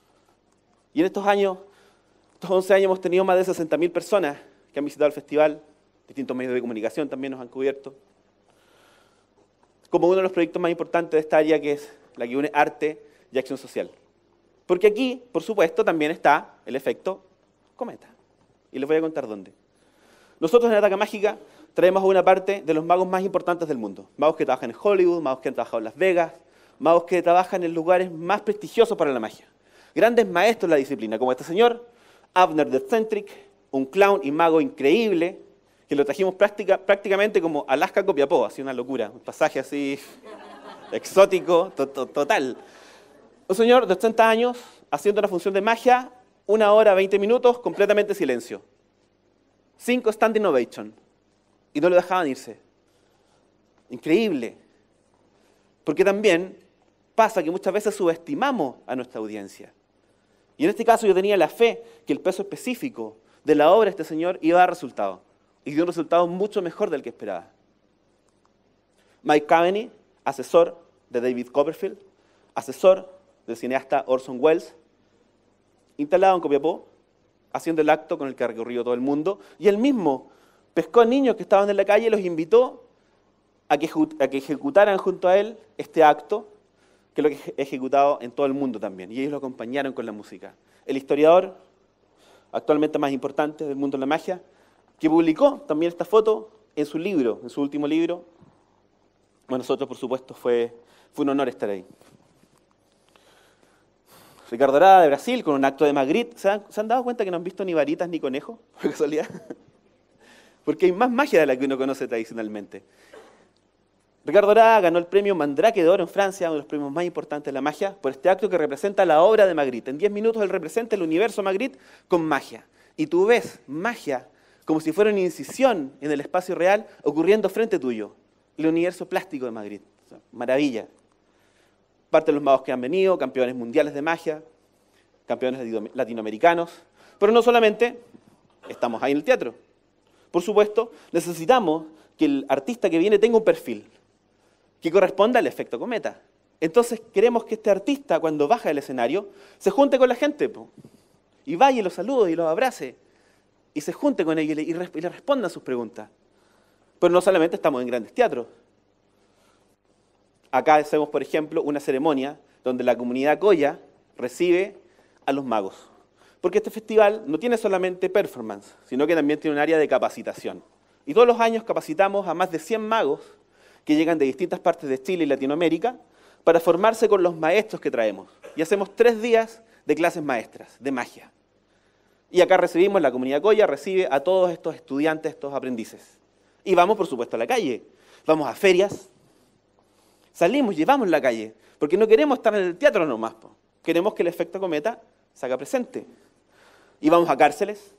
Y en estos 11 años hemos tenido más de 60.000 personas que han visitado el festival. Distintos medios de comunicación también nos han cubierto. Como uno de los proyectos más importantes de esta área, que es la que une arte y acción social. Porque aquí, por supuesto, también está el efecto cometa. Y les voy a contar dónde. Nosotros en Ataca Mágica traemos a una parte de los magos más importantes del mundo. Magos que trabajan en Hollywood, magos que han trabajado en Las Vegas, magos que trabajan en lugares más prestigiosos para la magia. Grandes maestros de la disciplina, como este señor, Abner the Eccentric, un clown y mago increíble, que lo trajimos prácticamente como Alaska Copiapó, así una locura, un pasaje así exótico, total. Un señor de 80 años haciendo una función de magia, 1 hora, 20 minutos, completamente silencio. 5 standing ovation. Y no lo dejaban irse. Increíble. Porque también pasa que muchas veces subestimamos a nuestra audiencia. Y en este caso yo tenía la fe que el peso específico de la obra de este señor iba a dar resultado. Y dio un resultado mucho mejor del que esperaba. Mike Caveney, asesor de David Copperfield, asesor del cineasta Orson Welles, instalado en Copiapó, haciendo el acto con el que recorrió todo el mundo, y él mismo pescó a niños que estaban en la calle y los invitó a que ejecutaran junto a él este acto, que lo que he ejecutado en todo el mundo también, y ellos lo acompañaron con la música. El historiador, actualmente más importante del mundo de la magia, que publicó también esta foto en su libro, en su último libro. Para nosotros, por supuesto, fue un honor estar ahí. Ricardo Arada, de Brasil, con un acto de Magritte. ¿Se han dado cuenta que no han visto ni varitas ni conejos, por casualidad? Porque hay más magia de la que uno conoce tradicionalmente. Ricardo Arada ganó el premio Mandrake de Oro en Francia, uno de los premios más importantes de la magia, por este acto que representa la obra de Magritte. En 10 minutos él representa el universo Magritte con magia. Y tú ves magia como si fuera una incisión en el espacio real ocurriendo frente tuyo. El universo plástico de Magritte. O sea, maravilla. Parte de los magos que han venido, campeones mundiales de magia, campeones latinoamericanos. Pero no solamente estamos ahí en el teatro. Por supuesto, necesitamos que el artista que viene tenga un perfil que corresponda al efecto cometa. Entonces queremos que este artista, cuando baja del escenario, se junte con la gente, y vaya y los salude y los abrace, y se junte con ellos y le responda a sus preguntas. Pero no solamente estamos en grandes teatros. Acá hacemos, por ejemplo, una ceremonia donde la comunidad Coya recibe a los magos. Porque este festival no tiene solamente performance, sino que también tiene un área de capacitación. Y todos los años capacitamos a más de 100 magos que llegan de distintas partes de Chile y Latinoamérica para formarse con los maestros que traemos. Y hacemos 3 días de clases maestras, de magia. Y acá recibimos, la comunidad Coya recibe a todos estos estudiantes, estos aprendices. Y vamos, por supuesto, a la calle. Vamos a ferias. Salimos, llevamos la calle. Porque no queremos estar en el teatro nomás. Queremos que el efecto cometa se haga presente. Y vamos a cárceles.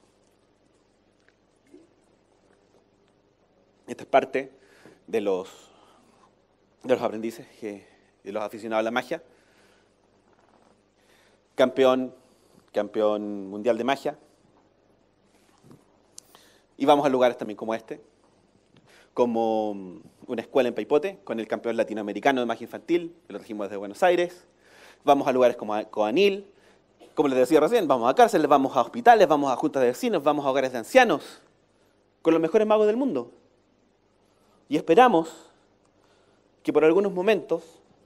Esta es parte de los aprendices, de los aficionados a la magia. Campeón mundial de magia. Y vamos a lugares también como este, como una escuela en Paipote, con el campeón latinoamericano de magia infantil, que lo trajimos desde Buenos Aires. vamos a lugares como Coanil, como les decía recién, vamos a cárceles, vamos a hospitales, vamos a juntas de vecinos, vamos a hogares de ancianos, con los mejores magos del mundo. Y esperamos que por algunos momentos,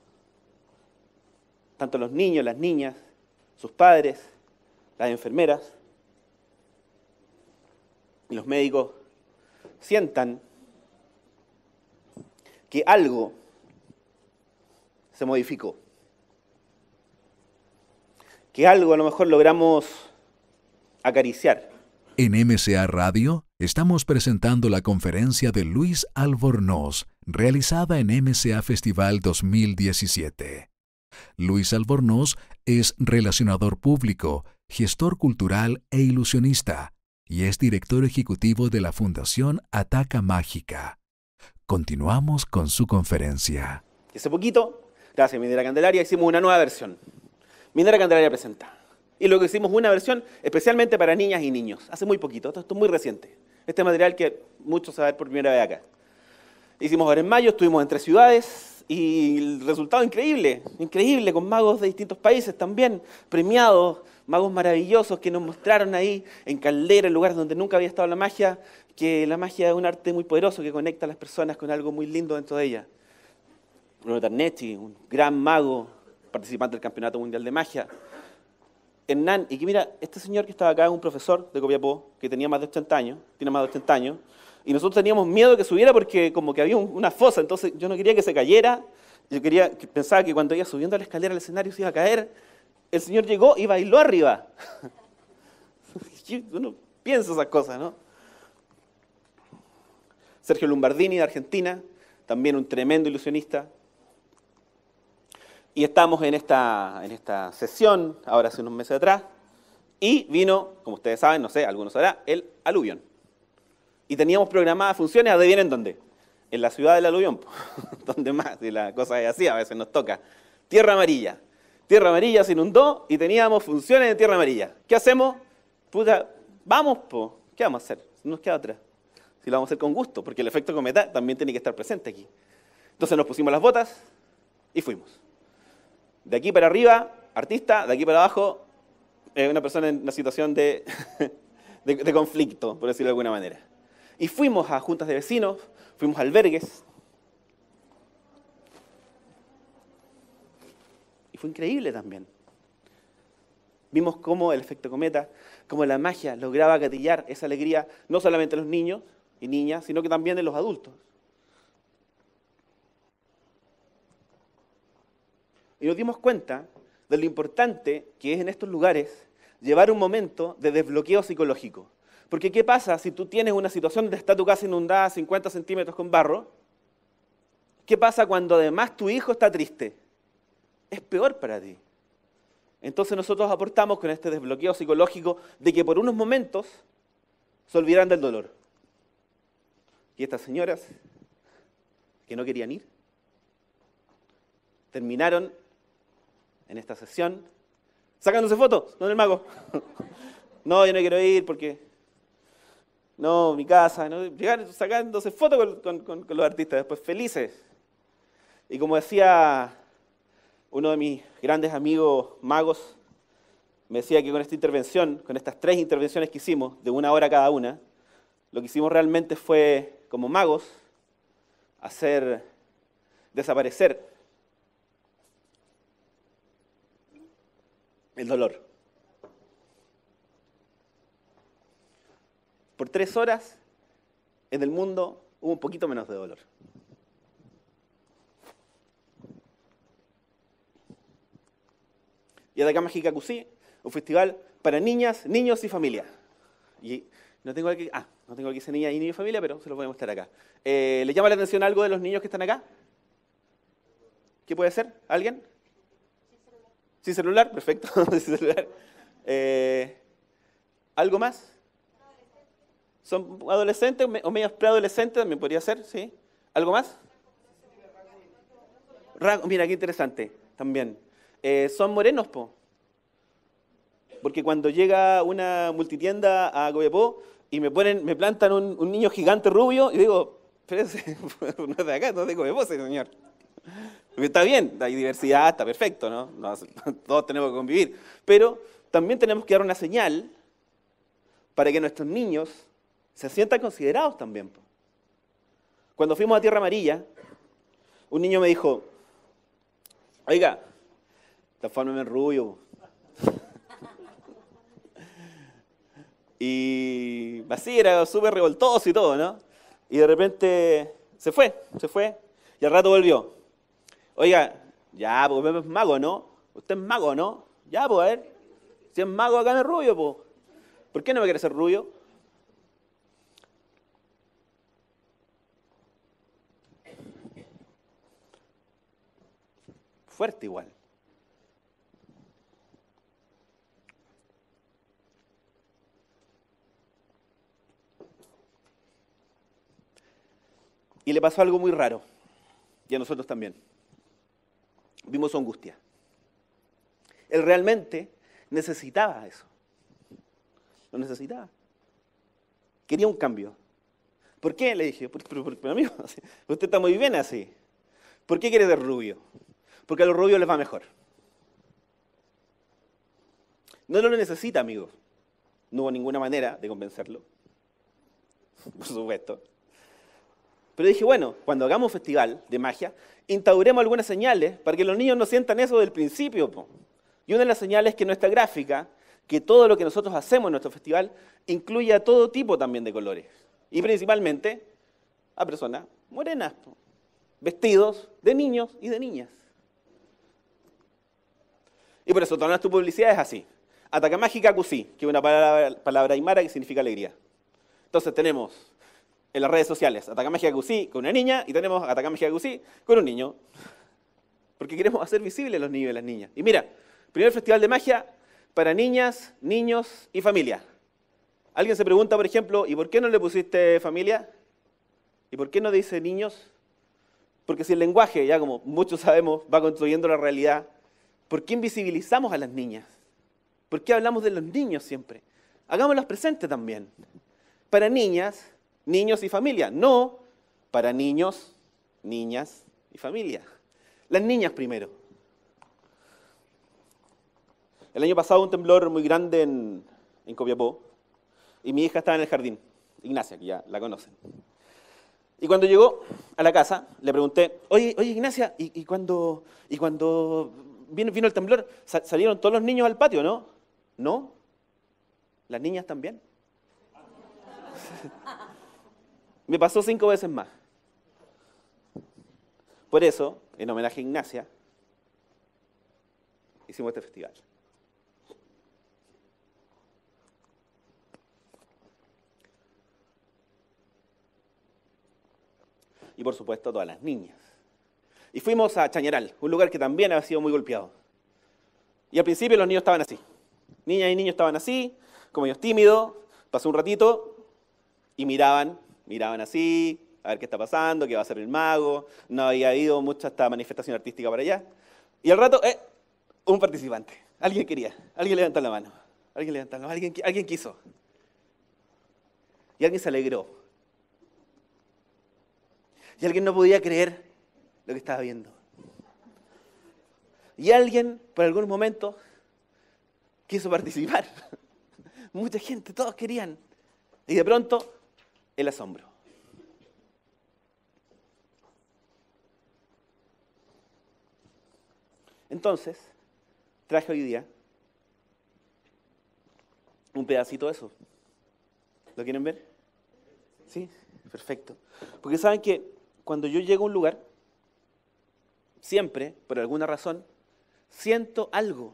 tanto los niños, las niñas, sus padres, las enfermeras y los médicos sientan que algo se modificó, que algo a lo mejor logramos acariciar. En MCA Radio estamos presentando la conferencia de Luis Albornoz, realizada en MCA Festival 2017. Luis Albornoz es relacionador público, gestor cultural e ilusionista, y es director ejecutivo de la Fundación Ataca Mágica. Continuamos con su conferencia. Hace poquito, gracias a Minera Candelaria, hicimos una nueva versión. Minera Candelaria presenta. Y lo que hicimos una versión especialmente para niñas y niños. Hace muy poquito, esto es muy reciente. Este material que muchos saben por primera vez acá. Hicimos ahora en mayo, estuvimos en 3 ciudades y el resultado increíble, increíble, con magos de distintos países también, premiados, magos maravillosos que nos mostraron ahí en Caldera, en lugares donde nunca había estado la magia, que la magia es un arte muy poderoso que conecta a las personas con algo muy lindo dentro de ella. Bruno Tarnetti, un gran mago, participante del Campeonato Mundial de Magia. Hernán, y que mira, este señor que estaba acá es un profesor de Copiapó, que tenía más de 80 años, tiene más de 80 años, y nosotros teníamos miedo de que subiera porque como que había una fosa, entonces yo no quería que se cayera, pensaba que cuando iba subiendo a la escalera al escenario se iba a caer. El señor llegó y bailó arriba. Uno piensa esas cosas, ¿no? Sergio Lombardini de Argentina, también un tremendo ilusionista. Y estamos en esta sesión, ahora hace unos meses atrás, y vino, como ustedes saben, no sé, algunos sabrán, el aluvión. Y teníamos programadas funciones, ¿adivinen dónde? En la ciudad del aluvión, donde más, y la cosa es así, a veces nos toca. Tierra Amarilla. Tierra Amarilla se inundó y teníamos funciones de Tierra Amarilla. ¿Qué hacemos? Puta, vamos, po. ¿Qué vamos a hacer? No nos queda otra. Si lo vamos a hacer con gusto, porque el efecto cometa también tiene que estar presente aquí. Entonces nos pusimos las botas y fuimos. De aquí para arriba, artista, de aquí para abajo, una persona en una situación de conflicto, por decirlo de alguna manera. Y fuimos a juntas de vecinos, fuimos a albergues. Y fue increíble también. Vimos cómo el efecto cometa, cómo la magia lograba gatillar esa alegría, no solamente en los niños y niñas, sino que también en los adultos. Y nos dimos cuenta de lo importante que es en estos lugares llevar un momento de desbloqueo psicológico. Porque ¿qué pasa si tú tienes una situación donde está tu casa inundada 50 centímetros con barro? ¿Qué pasa cuando además tu hijo está triste? Es peor para ti. Entonces nosotros aportamos con este desbloqueo psicológico de que por unos momentos se olvidaran del dolor. Y estas señoras que no querían ir, terminaron en esta sesión sacándose fotos con el mago. No, yo no quiero ir porque... No, mi casa, ¿no? Llegaron sacándose fotos con los artistas, después felices. Y como decía uno de mis grandes amigos magos, me decía que con esta intervención, con estas 3 intervenciones que hicimos, de 1 hora cada una, lo que hicimos realmente fue, como magos, hacer desaparecer el dolor. Por 3 horas, en el mundo hubo un poquito menos de dolor. Y Ataca Mágica Cusí, un festival para niñas, niños y familia. Y no tengo aquí esa niña y niño y familia, pero se los voy a mostrar acá. ¿Le llama la atención algo de los niños que están acá? ¿Qué puede ser? ¿Alguien? ¿Sin celular? Perfecto. Sin celular. ¿Algo más? ¿Son adolescentes o medios preadolescentes? También podría ser, ¿sí? ¿Algo más? Mira, qué interesante, también. Son morenos, po. Porque cuando llega una multitienda a Copiapó y me plantan un niño gigante rubio, y digo, espérese, no es de acá, no es de Copiapó, señor. Porque está bien, hay diversidad, está perfecto, ¿no? Todos tenemos que convivir. Pero también tenemos que dar una señal para que nuestros niños se sientan considerados también. Cuando fuimos a Tierra Amarilla, un niño me dijo, oiga, transfórmeme en rubio. Y así era súper revoltoso y todo, ¿no? Y de repente se fue, y al rato volvió. Oiga, ya, pues es mago, ¿no? Usted es mago, ¿no? Ya, pues a ver, si es mago acá en el rubio, pues. ¿Por qué no me quiere ser rubio? Fuerte igual. Y le pasó algo muy raro, y a nosotros también. Vimos su angustia. Él realmente necesitaba eso. Lo necesitaba. Quería un cambio. ¿Por qué? Le dije, pero amigo, usted está muy bien así. ¿Por qué quiere ser rubio? Porque a los rubios les va mejor. No lo necesita, amigo. No hubo ninguna manera de convencerlo. Por supuesto. Pero dije, bueno, cuando hagamos un festival de magia, instauremos algunas señales para que los niños no sientan eso del principio. Y una de las señales es que nuestra gráfica, que todo lo que nosotros hacemos en nuestro festival, incluya todo tipo también de colores. Y principalmente a personas morenas, vestidos de niños y de niñas. Y por eso toda nuestra publicidad es así. Atacamágica Cusí, que es una palabra aymara que significa alegría. Entonces tenemos en las redes sociales Atacamágica Cusí con una niña y tenemos Atacamágica Cusí con un niño. Porque queremos hacer visibles a los niños y las niñas. Y mira, primer festival de magia para niñas, niños y familia. Alguien se pregunta, por ejemplo, ¿y por qué no le pusiste familia? ¿Y por qué no dice niños? Porque si el lenguaje, ya como muchos sabemos, va construyendo la realidad, ¿por qué invisibilizamos a las niñas? ¿Por qué hablamos de los niños siempre? Hagámoslos presentes también. Para niñas, niños y familia. No para niños, niñas y familia. Las niñas primero. El año pasado hubo un temblor muy grande en Copiapó y mi hija estaba en el jardín, Ignacia, que ya la conocen. Y cuando llegó a la casa, le pregunté, oye Ignacia, ¿y cuando vino el temblor, salieron todos los niños al patio, no? ¿No? ¿Las niñas también? Me pasó 5 veces más. Por eso, en homenaje a Ignacia, hicimos este festival. Y por supuesto, todas las niñas. Y fuimos a Chañaral, un lugar que también había sido muy golpeado. Y al principio los niños estaban así. Niñas y niños estaban así, como ellos tímidos. Pasó un ratito y miraban así, a ver qué está pasando, qué va a hacer el mago. No había ido mucha esta manifestación artística para allá. Y al rato, un participante. Alguien quería, alguien levantó la mano. Alguien quiso. Y alguien se alegró. Y alguien no podía creer lo que estaba viendo. Y alguien, por algún momento, quiso participar. Mucha gente, todos querían. Y de pronto, el asombro. Entonces, traje hoy día un pedacito de eso. ¿Lo quieren ver? Sí, perfecto. Porque saben que cuando yo llego a un lugar, siempre, por alguna razón, siento algo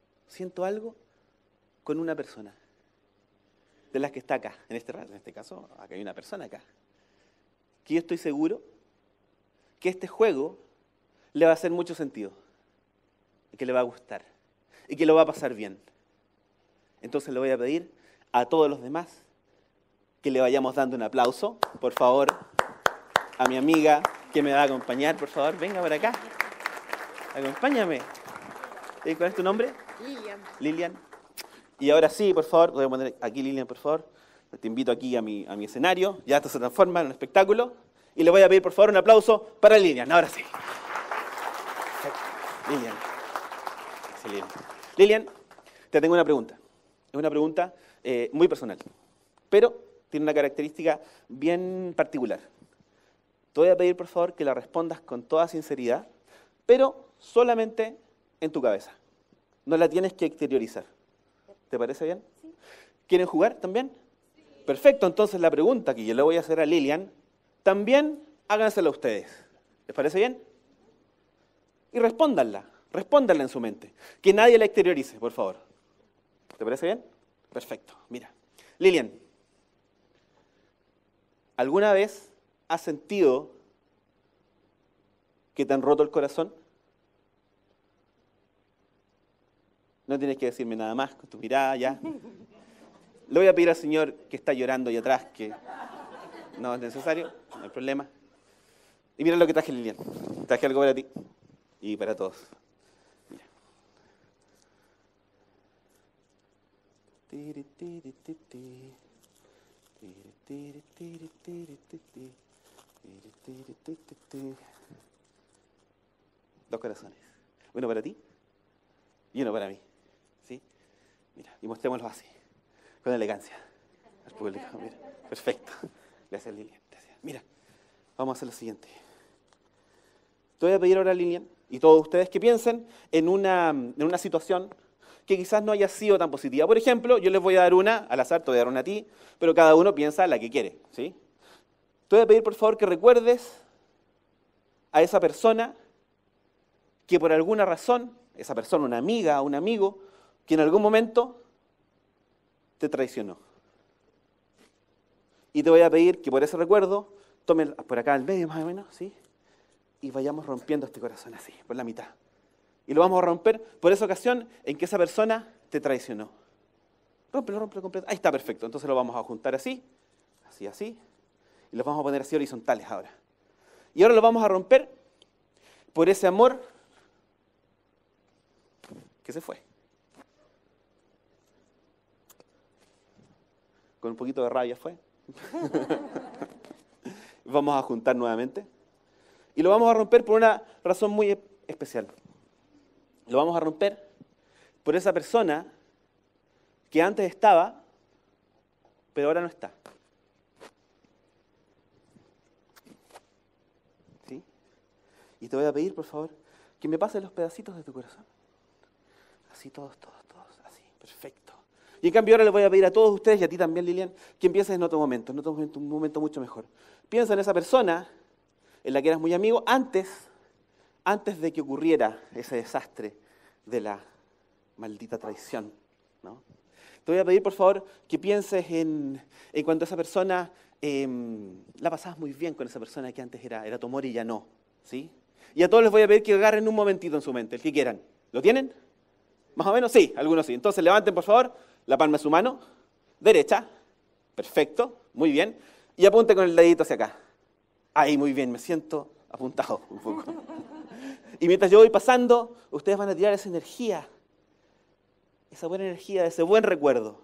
con una persona. De las que está acá, en este caso, acá hay una persona acá. Que yo estoy seguro que este juego le va a hacer mucho sentido. Y que le va a gustar. Y que lo va a pasar bien. Entonces le voy a pedir a todos los demás que le vayamos dando un aplauso, por favor, a mi amiga que me va a acompañar, por favor, venga por acá. Acompáñame. ¿Cuál es tu nombre? Lilian. Y ahora sí, por favor, voy a poner aquí Lilian, por favor. Te invito aquí a mi escenario. Ya esto se transforma en un espectáculo. Y le voy a pedir, por favor, un aplauso para Lilian. Ahora sí. Lilian. Sí, Lilian. Lilian, te tengo una pregunta. Es una pregunta muy personal, pero tiene una característica bien particular. Te voy a pedir, por favor, que la respondas con toda sinceridad, pero solamente en tu cabeza. No la tienes que exteriorizar. ¿Te parece bien? Sí. ¿Quieren jugar también? Sí. Perfecto, entonces la pregunta que yo le voy a hacer a Lilian, también hágansela a ustedes. ¿Les parece bien? Y respóndanla en su mente. Que nadie la exteriorice, por favor. ¿Te parece bien? Perfecto, mira. Lilian, ¿alguna vez has sentido que te han roto el corazón? No tienes que decirme nada más con tu mirada ya. Le voy a pedir al señor que está llorando ahí atrás que no es necesario, no hay problema. Y mira lo que traje, Lilian. Traje algo para ti y para todos. Mira. Dos corazones. Uno para ti y uno para mí. ¿Sí? Mira, y mostrémoslo así, con elegancia al público. Mira, perfecto. Gracias, Lilian. Gracias. Mira, vamos a hacer lo siguiente. Te voy a pedir ahora, Lilian, y todos ustedes que piensen en una situación que quizás no haya sido tan positiva. Por ejemplo, yo les voy a dar una, al azar te voy a dar una a ti, pero cada uno piensa la que quiere. ¿Sí? Te voy a pedir, por favor, que recuerdes a esa persona que por alguna razón, esa persona, una amiga, un amigo, que en algún momento te traicionó. Y te voy a pedir que por ese recuerdo, tomen por acá al medio más o menos, ¿sí? Y vayamos rompiendo este corazón así, por la mitad. Y lo vamos a romper por esa ocasión en que esa persona te traicionó. Rómpelo completo. Ahí está, perfecto. Entonces lo vamos a juntar así, así, así. Y los vamos a poner así horizontales ahora. Y ahora lo vamos a romper por ese amor que se fue. Con un poquito de rabia fue. Vamos a juntar nuevamente. Y lo vamos a romper por una razón muy especial. Lo vamos a romper por esa persona que antes estaba, pero ahora no está. ¿Sí? Y te voy a pedir, por favor, que me pases los pedacitos de tu corazón. Así, todos, así, perfecto. Y en cambio ahora les voy a pedir a todos ustedes y a ti también, Lilian, que empieces en otro momento, un momento mucho mejor. Piensa en esa persona en la que eras muy amigo antes de que ocurriera ese desastre de la maldita traición, ¿no? Te voy a pedir, por favor, que pienses en cuando esa persona, la pasabas muy bien con esa persona que antes era tu amor y ya no, ¿sí? Y a todos les voy a pedir que agarren un momentito en su mente, el que quieran. ¿Lo tienen? ¿Más o menos? Sí, algunos sí. Entonces levanten, por favor, la palma de su mano derecha. Perfecto, muy bien. Y apunte con el dedito hacia acá. Ahí, muy bien, me siento apuntado un poco. Y mientras yo voy pasando, ustedes van a tirar esa energía, esa buena energía, de ese buen recuerdo,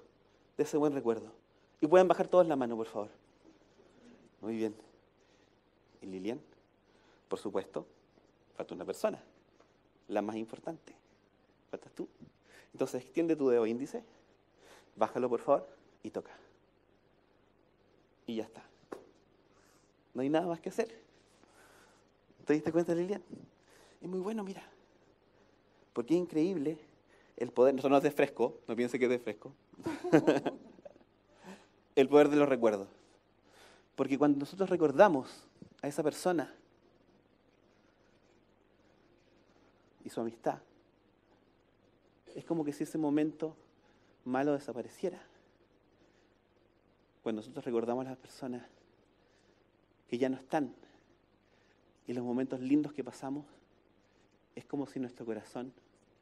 Y pueden bajar todos la mano, por favor. Muy bien. Y Lilian, por supuesto, falta una persona, la más importante. Faltas tú. Entonces, extiende tu dedo índice, bájalo, por favor, y toca. Y ya está. No hay nada más que hacer. ¿Te diste cuenta, Lilian? Es muy bueno, mira. Porque es increíble el poder, eso no es de fresco, no piense que es de fresco. El poder de los recuerdos. Porque cuando nosotros recordamos a esa persona y su amistad, es como que si ese momento malo desapareciera. Cuando nosotros recordamos a las personas que ya no están y los momentos lindos que pasamos, es como si nuestro corazón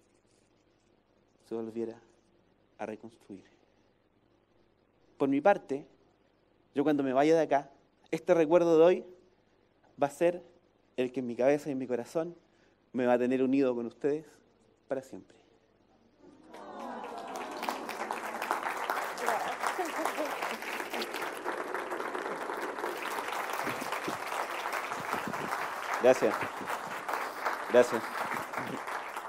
se volviera a reconstruir. Por mi parte, yo cuando me vaya de acá, este recuerdo de hoy va a ser el que en mi cabeza y en mi corazón me va a tener unido con ustedes para siempre. Gracias. Gracias.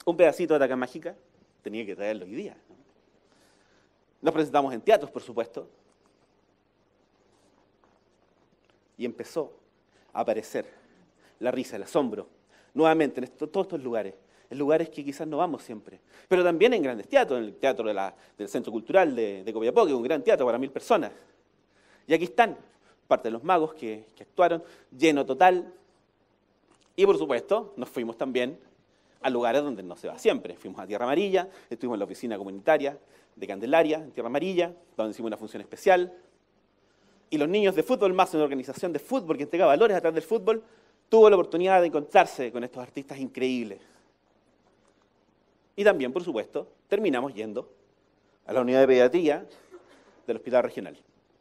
Un pedacito de Ataca Mágica tenía que traerlo hoy día, ¿no? Nos presentamos en teatros, por supuesto, y empezó a aparecer la risa, el asombro, nuevamente en todos estos lugares, en lugares que quizás no vamos siempre, pero también en grandes teatros, en el teatro del Centro Cultural de Copiapó, que es un gran teatro para 1000 personas. Y aquí están parte de los magos que actuaron, lleno total. Y por supuesto, nos fuimos también a lugares donde no se va siempre. Fuimos a Tierra Amarilla, estuvimos en la oficina comunitaria de Candelaria, en Tierra Amarilla, donde hicimos una función especial. Y los niños de Fútbol Más, una organización de fútbol que entrega valores a través del fútbol, tuvo la oportunidad de encontrarse con estos artistas increíbles. Y también, por supuesto, terminamos yendo a la unidad de pediatría del Hospital Regional.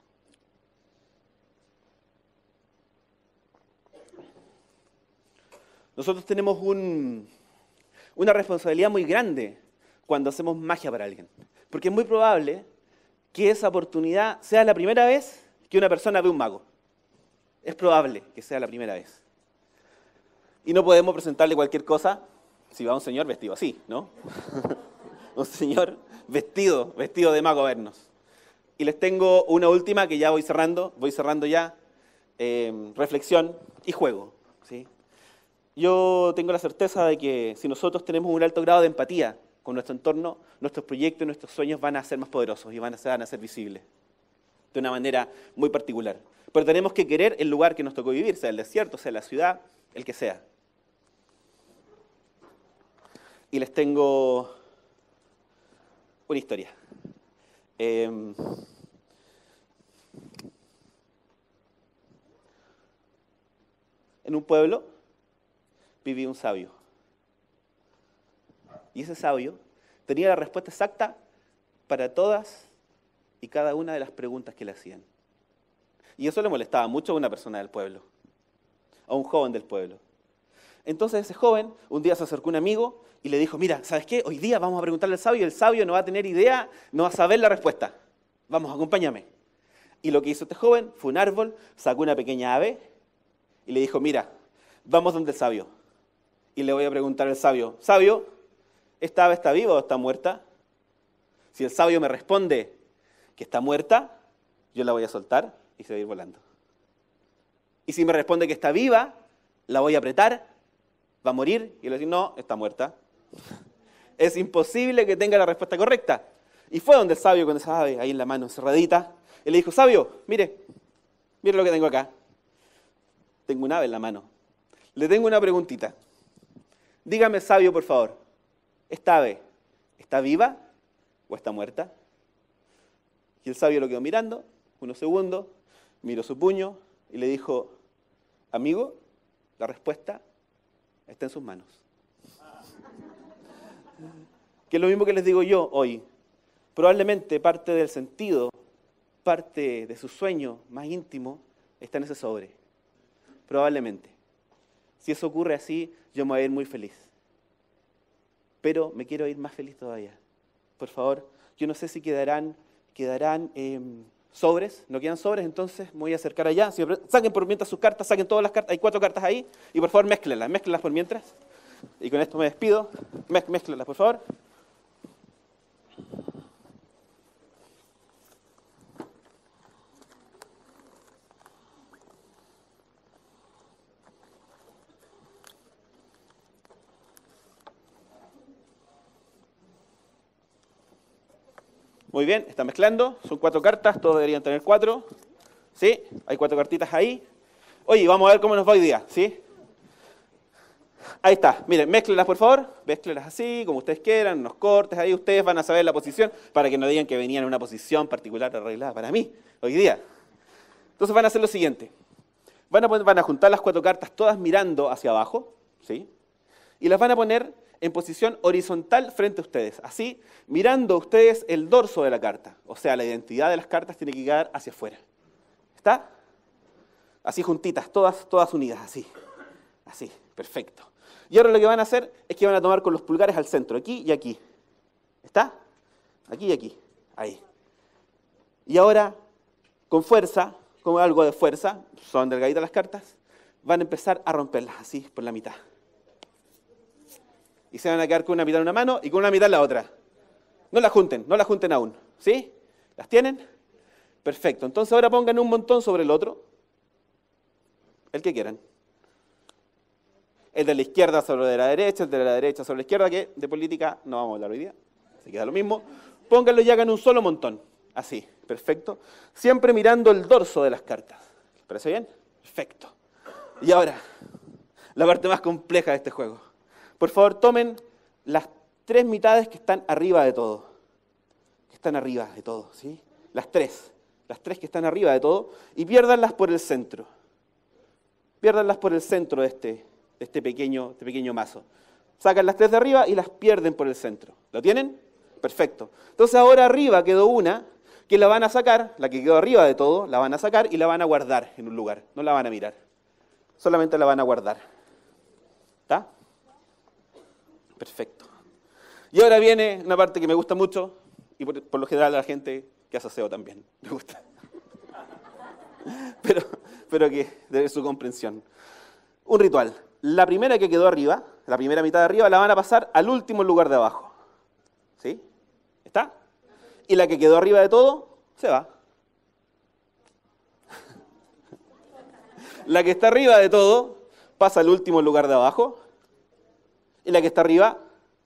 Nosotros tenemos una responsabilidad muy grande cuando hacemos magia para alguien, porque es muy probable que esa oportunidad sea la primera vez que una persona ve un mago. Es probable que sea la primera vez. Y no podemos presentarle cualquier cosa si va un señor vestido así, ¿no? Un señor vestido de mago a vernos. Y les tengo una última que ya voy cerrando ya, reflexión y juego, ¿sí? Yo tengo la certeza de que si nosotros tenemos un alto grado de empatía con nuestro entorno, nuestros proyectos y nuestros sueños van a ser más poderosos y van a ser visibles de una manera muy particular. Pero tenemos que querer el lugar que nos tocó vivir, sea el desierto, sea la ciudad, el que sea. Y les tengo una historia. En un pueblo vivía un sabio. Y ese sabio tenía la respuesta exacta para todas y cada una de las preguntas que le hacían. Y eso le molestaba mucho a una persona del pueblo, a un joven del pueblo. Entonces ese joven un día se acercó a un amigo y le dijo, mira, ¿sabes qué? Hoy día vamos a preguntarle al sabio y el sabio no va a tener idea, no va a saber la respuesta. Vamos, acompáñame. Y lo que hizo este joven fue un árbol, sacó una pequeña ave y le dijo, mira, vamos donde el sabio. Y le voy a preguntar al sabio, sabio, ¿esta ave está viva o está muerta? Si el sabio me responde que está muerta, yo la voy a soltar y se va a ir volando. Y si me responde que está viva, la voy a apretar, va a morir y le voy a decir, no, está muerta. Es imposible que tenga la respuesta correcta. Y fue donde el sabio con esa ave ahí en la mano encerradita, y le dijo, sabio, mire lo que tengo acá. Tengo un ave en la mano. Le tengo una preguntita. Dígame, sabio, por favor, ¿esta ave está viva o está muerta? Y el sabio lo quedó mirando, unos segundos, miró su puño y le dijo, amigo, la respuesta está en sus manos. Que es lo mismo que les digo yo hoy. Probablemente parte del sentido, parte de su sueño más íntimo está en ese sobre. Probablemente. Si eso ocurre así, yo me voy a ir muy feliz. Pero me quiero ir más feliz todavía. Por favor, yo no sé si quedarán sobres. ¿No quedan sobres? Entonces me voy a acercar allá. Saquen por mientras sus cartas, saquen todas las cartas. Hay 4 cartas ahí. Y por favor, mézclenlas por mientras. Y con esto me despido. Mézclenlas, por favor. Muy bien, está mezclando, son 4 cartas, todos deberían tener 4, ¿sí? Hay 4 cartitas ahí. Oye, vamos a ver cómo nos va hoy día, ¿sí? Ahí está, miren, mézclenlas por favor, mézclenlas así, como ustedes quieran, unos cortes ahí, ustedes van a saber la posición, para que no digan que venían en una posición particular arreglada para mí, hoy día. Entonces van a hacer lo siguiente, van a juntar las 4 cartas todas mirando hacia abajo, ¿sí? Y las van a poner en posición horizontal frente a ustedes, así, mirando ustedes el dorso de la carta. O sea, la identidad de las cartas tiene que quedar hacia afuera. ¿Está? Así juntitas, todas unidas, así. Así, perfecto. Y ahora lo que van a hacer es que van a tomar con los pulgares al centro, aquí y aquí. ¿Está? Aquí y aquí. Ahí. Y ahora, con fuerza, con algo de fuerza, son delgaditas las cartas, van a empezar a romperlas así por la mitad. y se van a quedar con una mitad en una mano y con una mitad en la otra. No las junten aún. ¿Sí? ¿Las tienen? Perfecto. Entonces ahora pongan un montón sobre el otro. El que quieran. El de la izquierda sobre el de la derecha, el de la derecha sobre la izquierda, que de política no vamos a hablar hoy día. Se queda lo mismo. Pónganlo y hagan un solo montón. Así. Perfecto. Siempre mirando el dorso de las cartas. ¿Les parece bien? Perfecto. Y ahora, la parte más compleja de este juego. Por favor, tomen las 3 mitades que están arriba de todo. Que están arriba de todo, ¿sí? Las 3 que están arriba de todo, y piérdanlas por el centro. Piérdanlas por el centro de este pequeño mazo. Sacan las 3 de arriba y las pierden por el centro. ¿Lo tienen? Perfecto. Entonces ahora arriba quedó una que la van a sacar, la que quedó arriba de todo, la van a sacar y la van a guardar en un lugar. No la van a mirar. Solamente la van a guardar. ¿Está? Perfecto. Y ahora viene una parte que me gusta mucho, y por lo general a la gente que hace aseo también me gusta. Pero que debe su comprensión. Un ritual. La primera que quedó arriba, la primera mitad de arriba, la van a pasar al último lugar de abajo. ¿Sí? ¿Está? Y la que quedó arriba de todo, se va. La que está arriba de todo, pasa al último lugar de abajo. Y la que está arriba,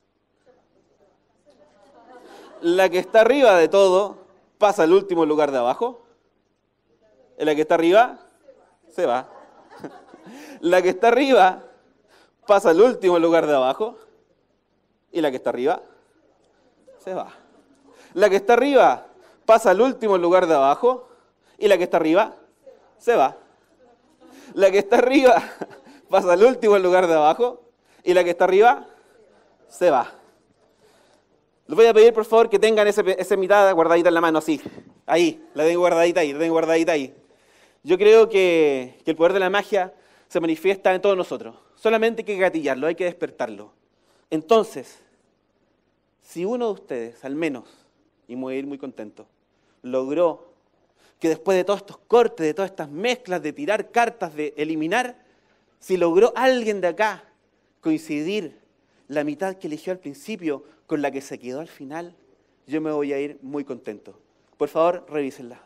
de todo, pasa al último lugar de abajo. Y la que está arriba, se va. La que está arriba, pasa al último lugar de abajo. Y la que está arriba, se va. La que está arriba, pasa al último lugar de abajo. Y la que está arriba, se va. La que está arriba, pasa al último lugar de abajo. Y la que está arriba, se va. Les voy a pedir, por favor, que tengan esa mitad guardadita en la mano, así. Ahí, la tengo guardadita ahí, Yo creo que el poder de la magia se manifiesta en todos nosotros. Solamente hay que gatillarlo, hay que despertarlo. Entonces, si uno de ustedes, al menos, y me voy a ir muy contento, logró que después de todos estos cortes, de todas estas mezclas, de tirar cartas, de eliminar, si logró alguien de acá coincidir la mitad que eligió al principio con la que se quedó al final, yo me voy a ir muy contento. Por favor, revísenla.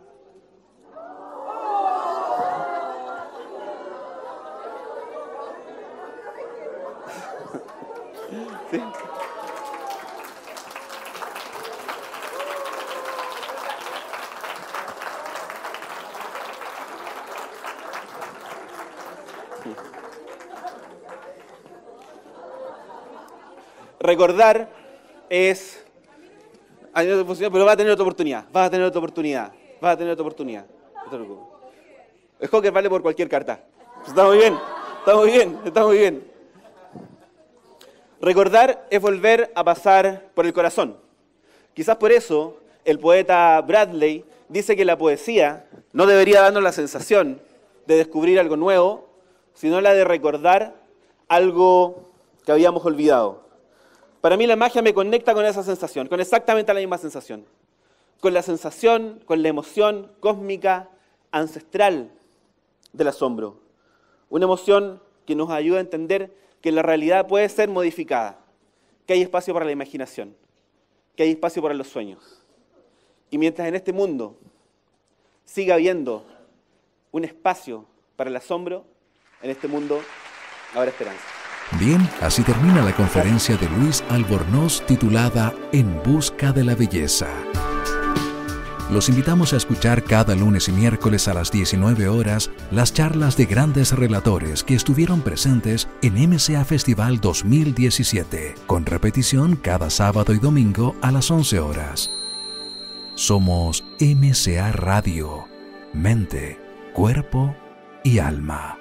¿Sí? Recordar es... Pero va a tener otra oportunidad. No te preocupes. El Joker vale por cualquier carta. Está muy bien. Recordar es volver a pasar por el corazón. Quizás por eso el poeta Bradley dice que la poesía no debería darnos la sensación de descubrir algo nuevo, sino la de recordar algo que habíamos olvidado. Para mí la magia me conecta con esa sensación, con exactamente la misma sensación. Con la sensación, con la emoción cósmica, ancestral del asombro. Una emoción que nos ayuda a entender que la realidad puede ser modificada, que hay espacio para la imaginación, que hay espacio para los sueños. Y mientras en este mundo siga habiendo un espacio para el asombro, en este mundo habrá esperanza. Bien, así termina la conferencia de Luis Albornoz titulada En busca de la belleza. Los invitamos a escuchar cada lunes y miércoles a las 19 horas las charlas de grandes relatores que estuvieron presentes en MCA Festival 2017, con repetición cada sábado y domingo a las 11 horas. Somos MCA Radio, mente, cuerpo y alma.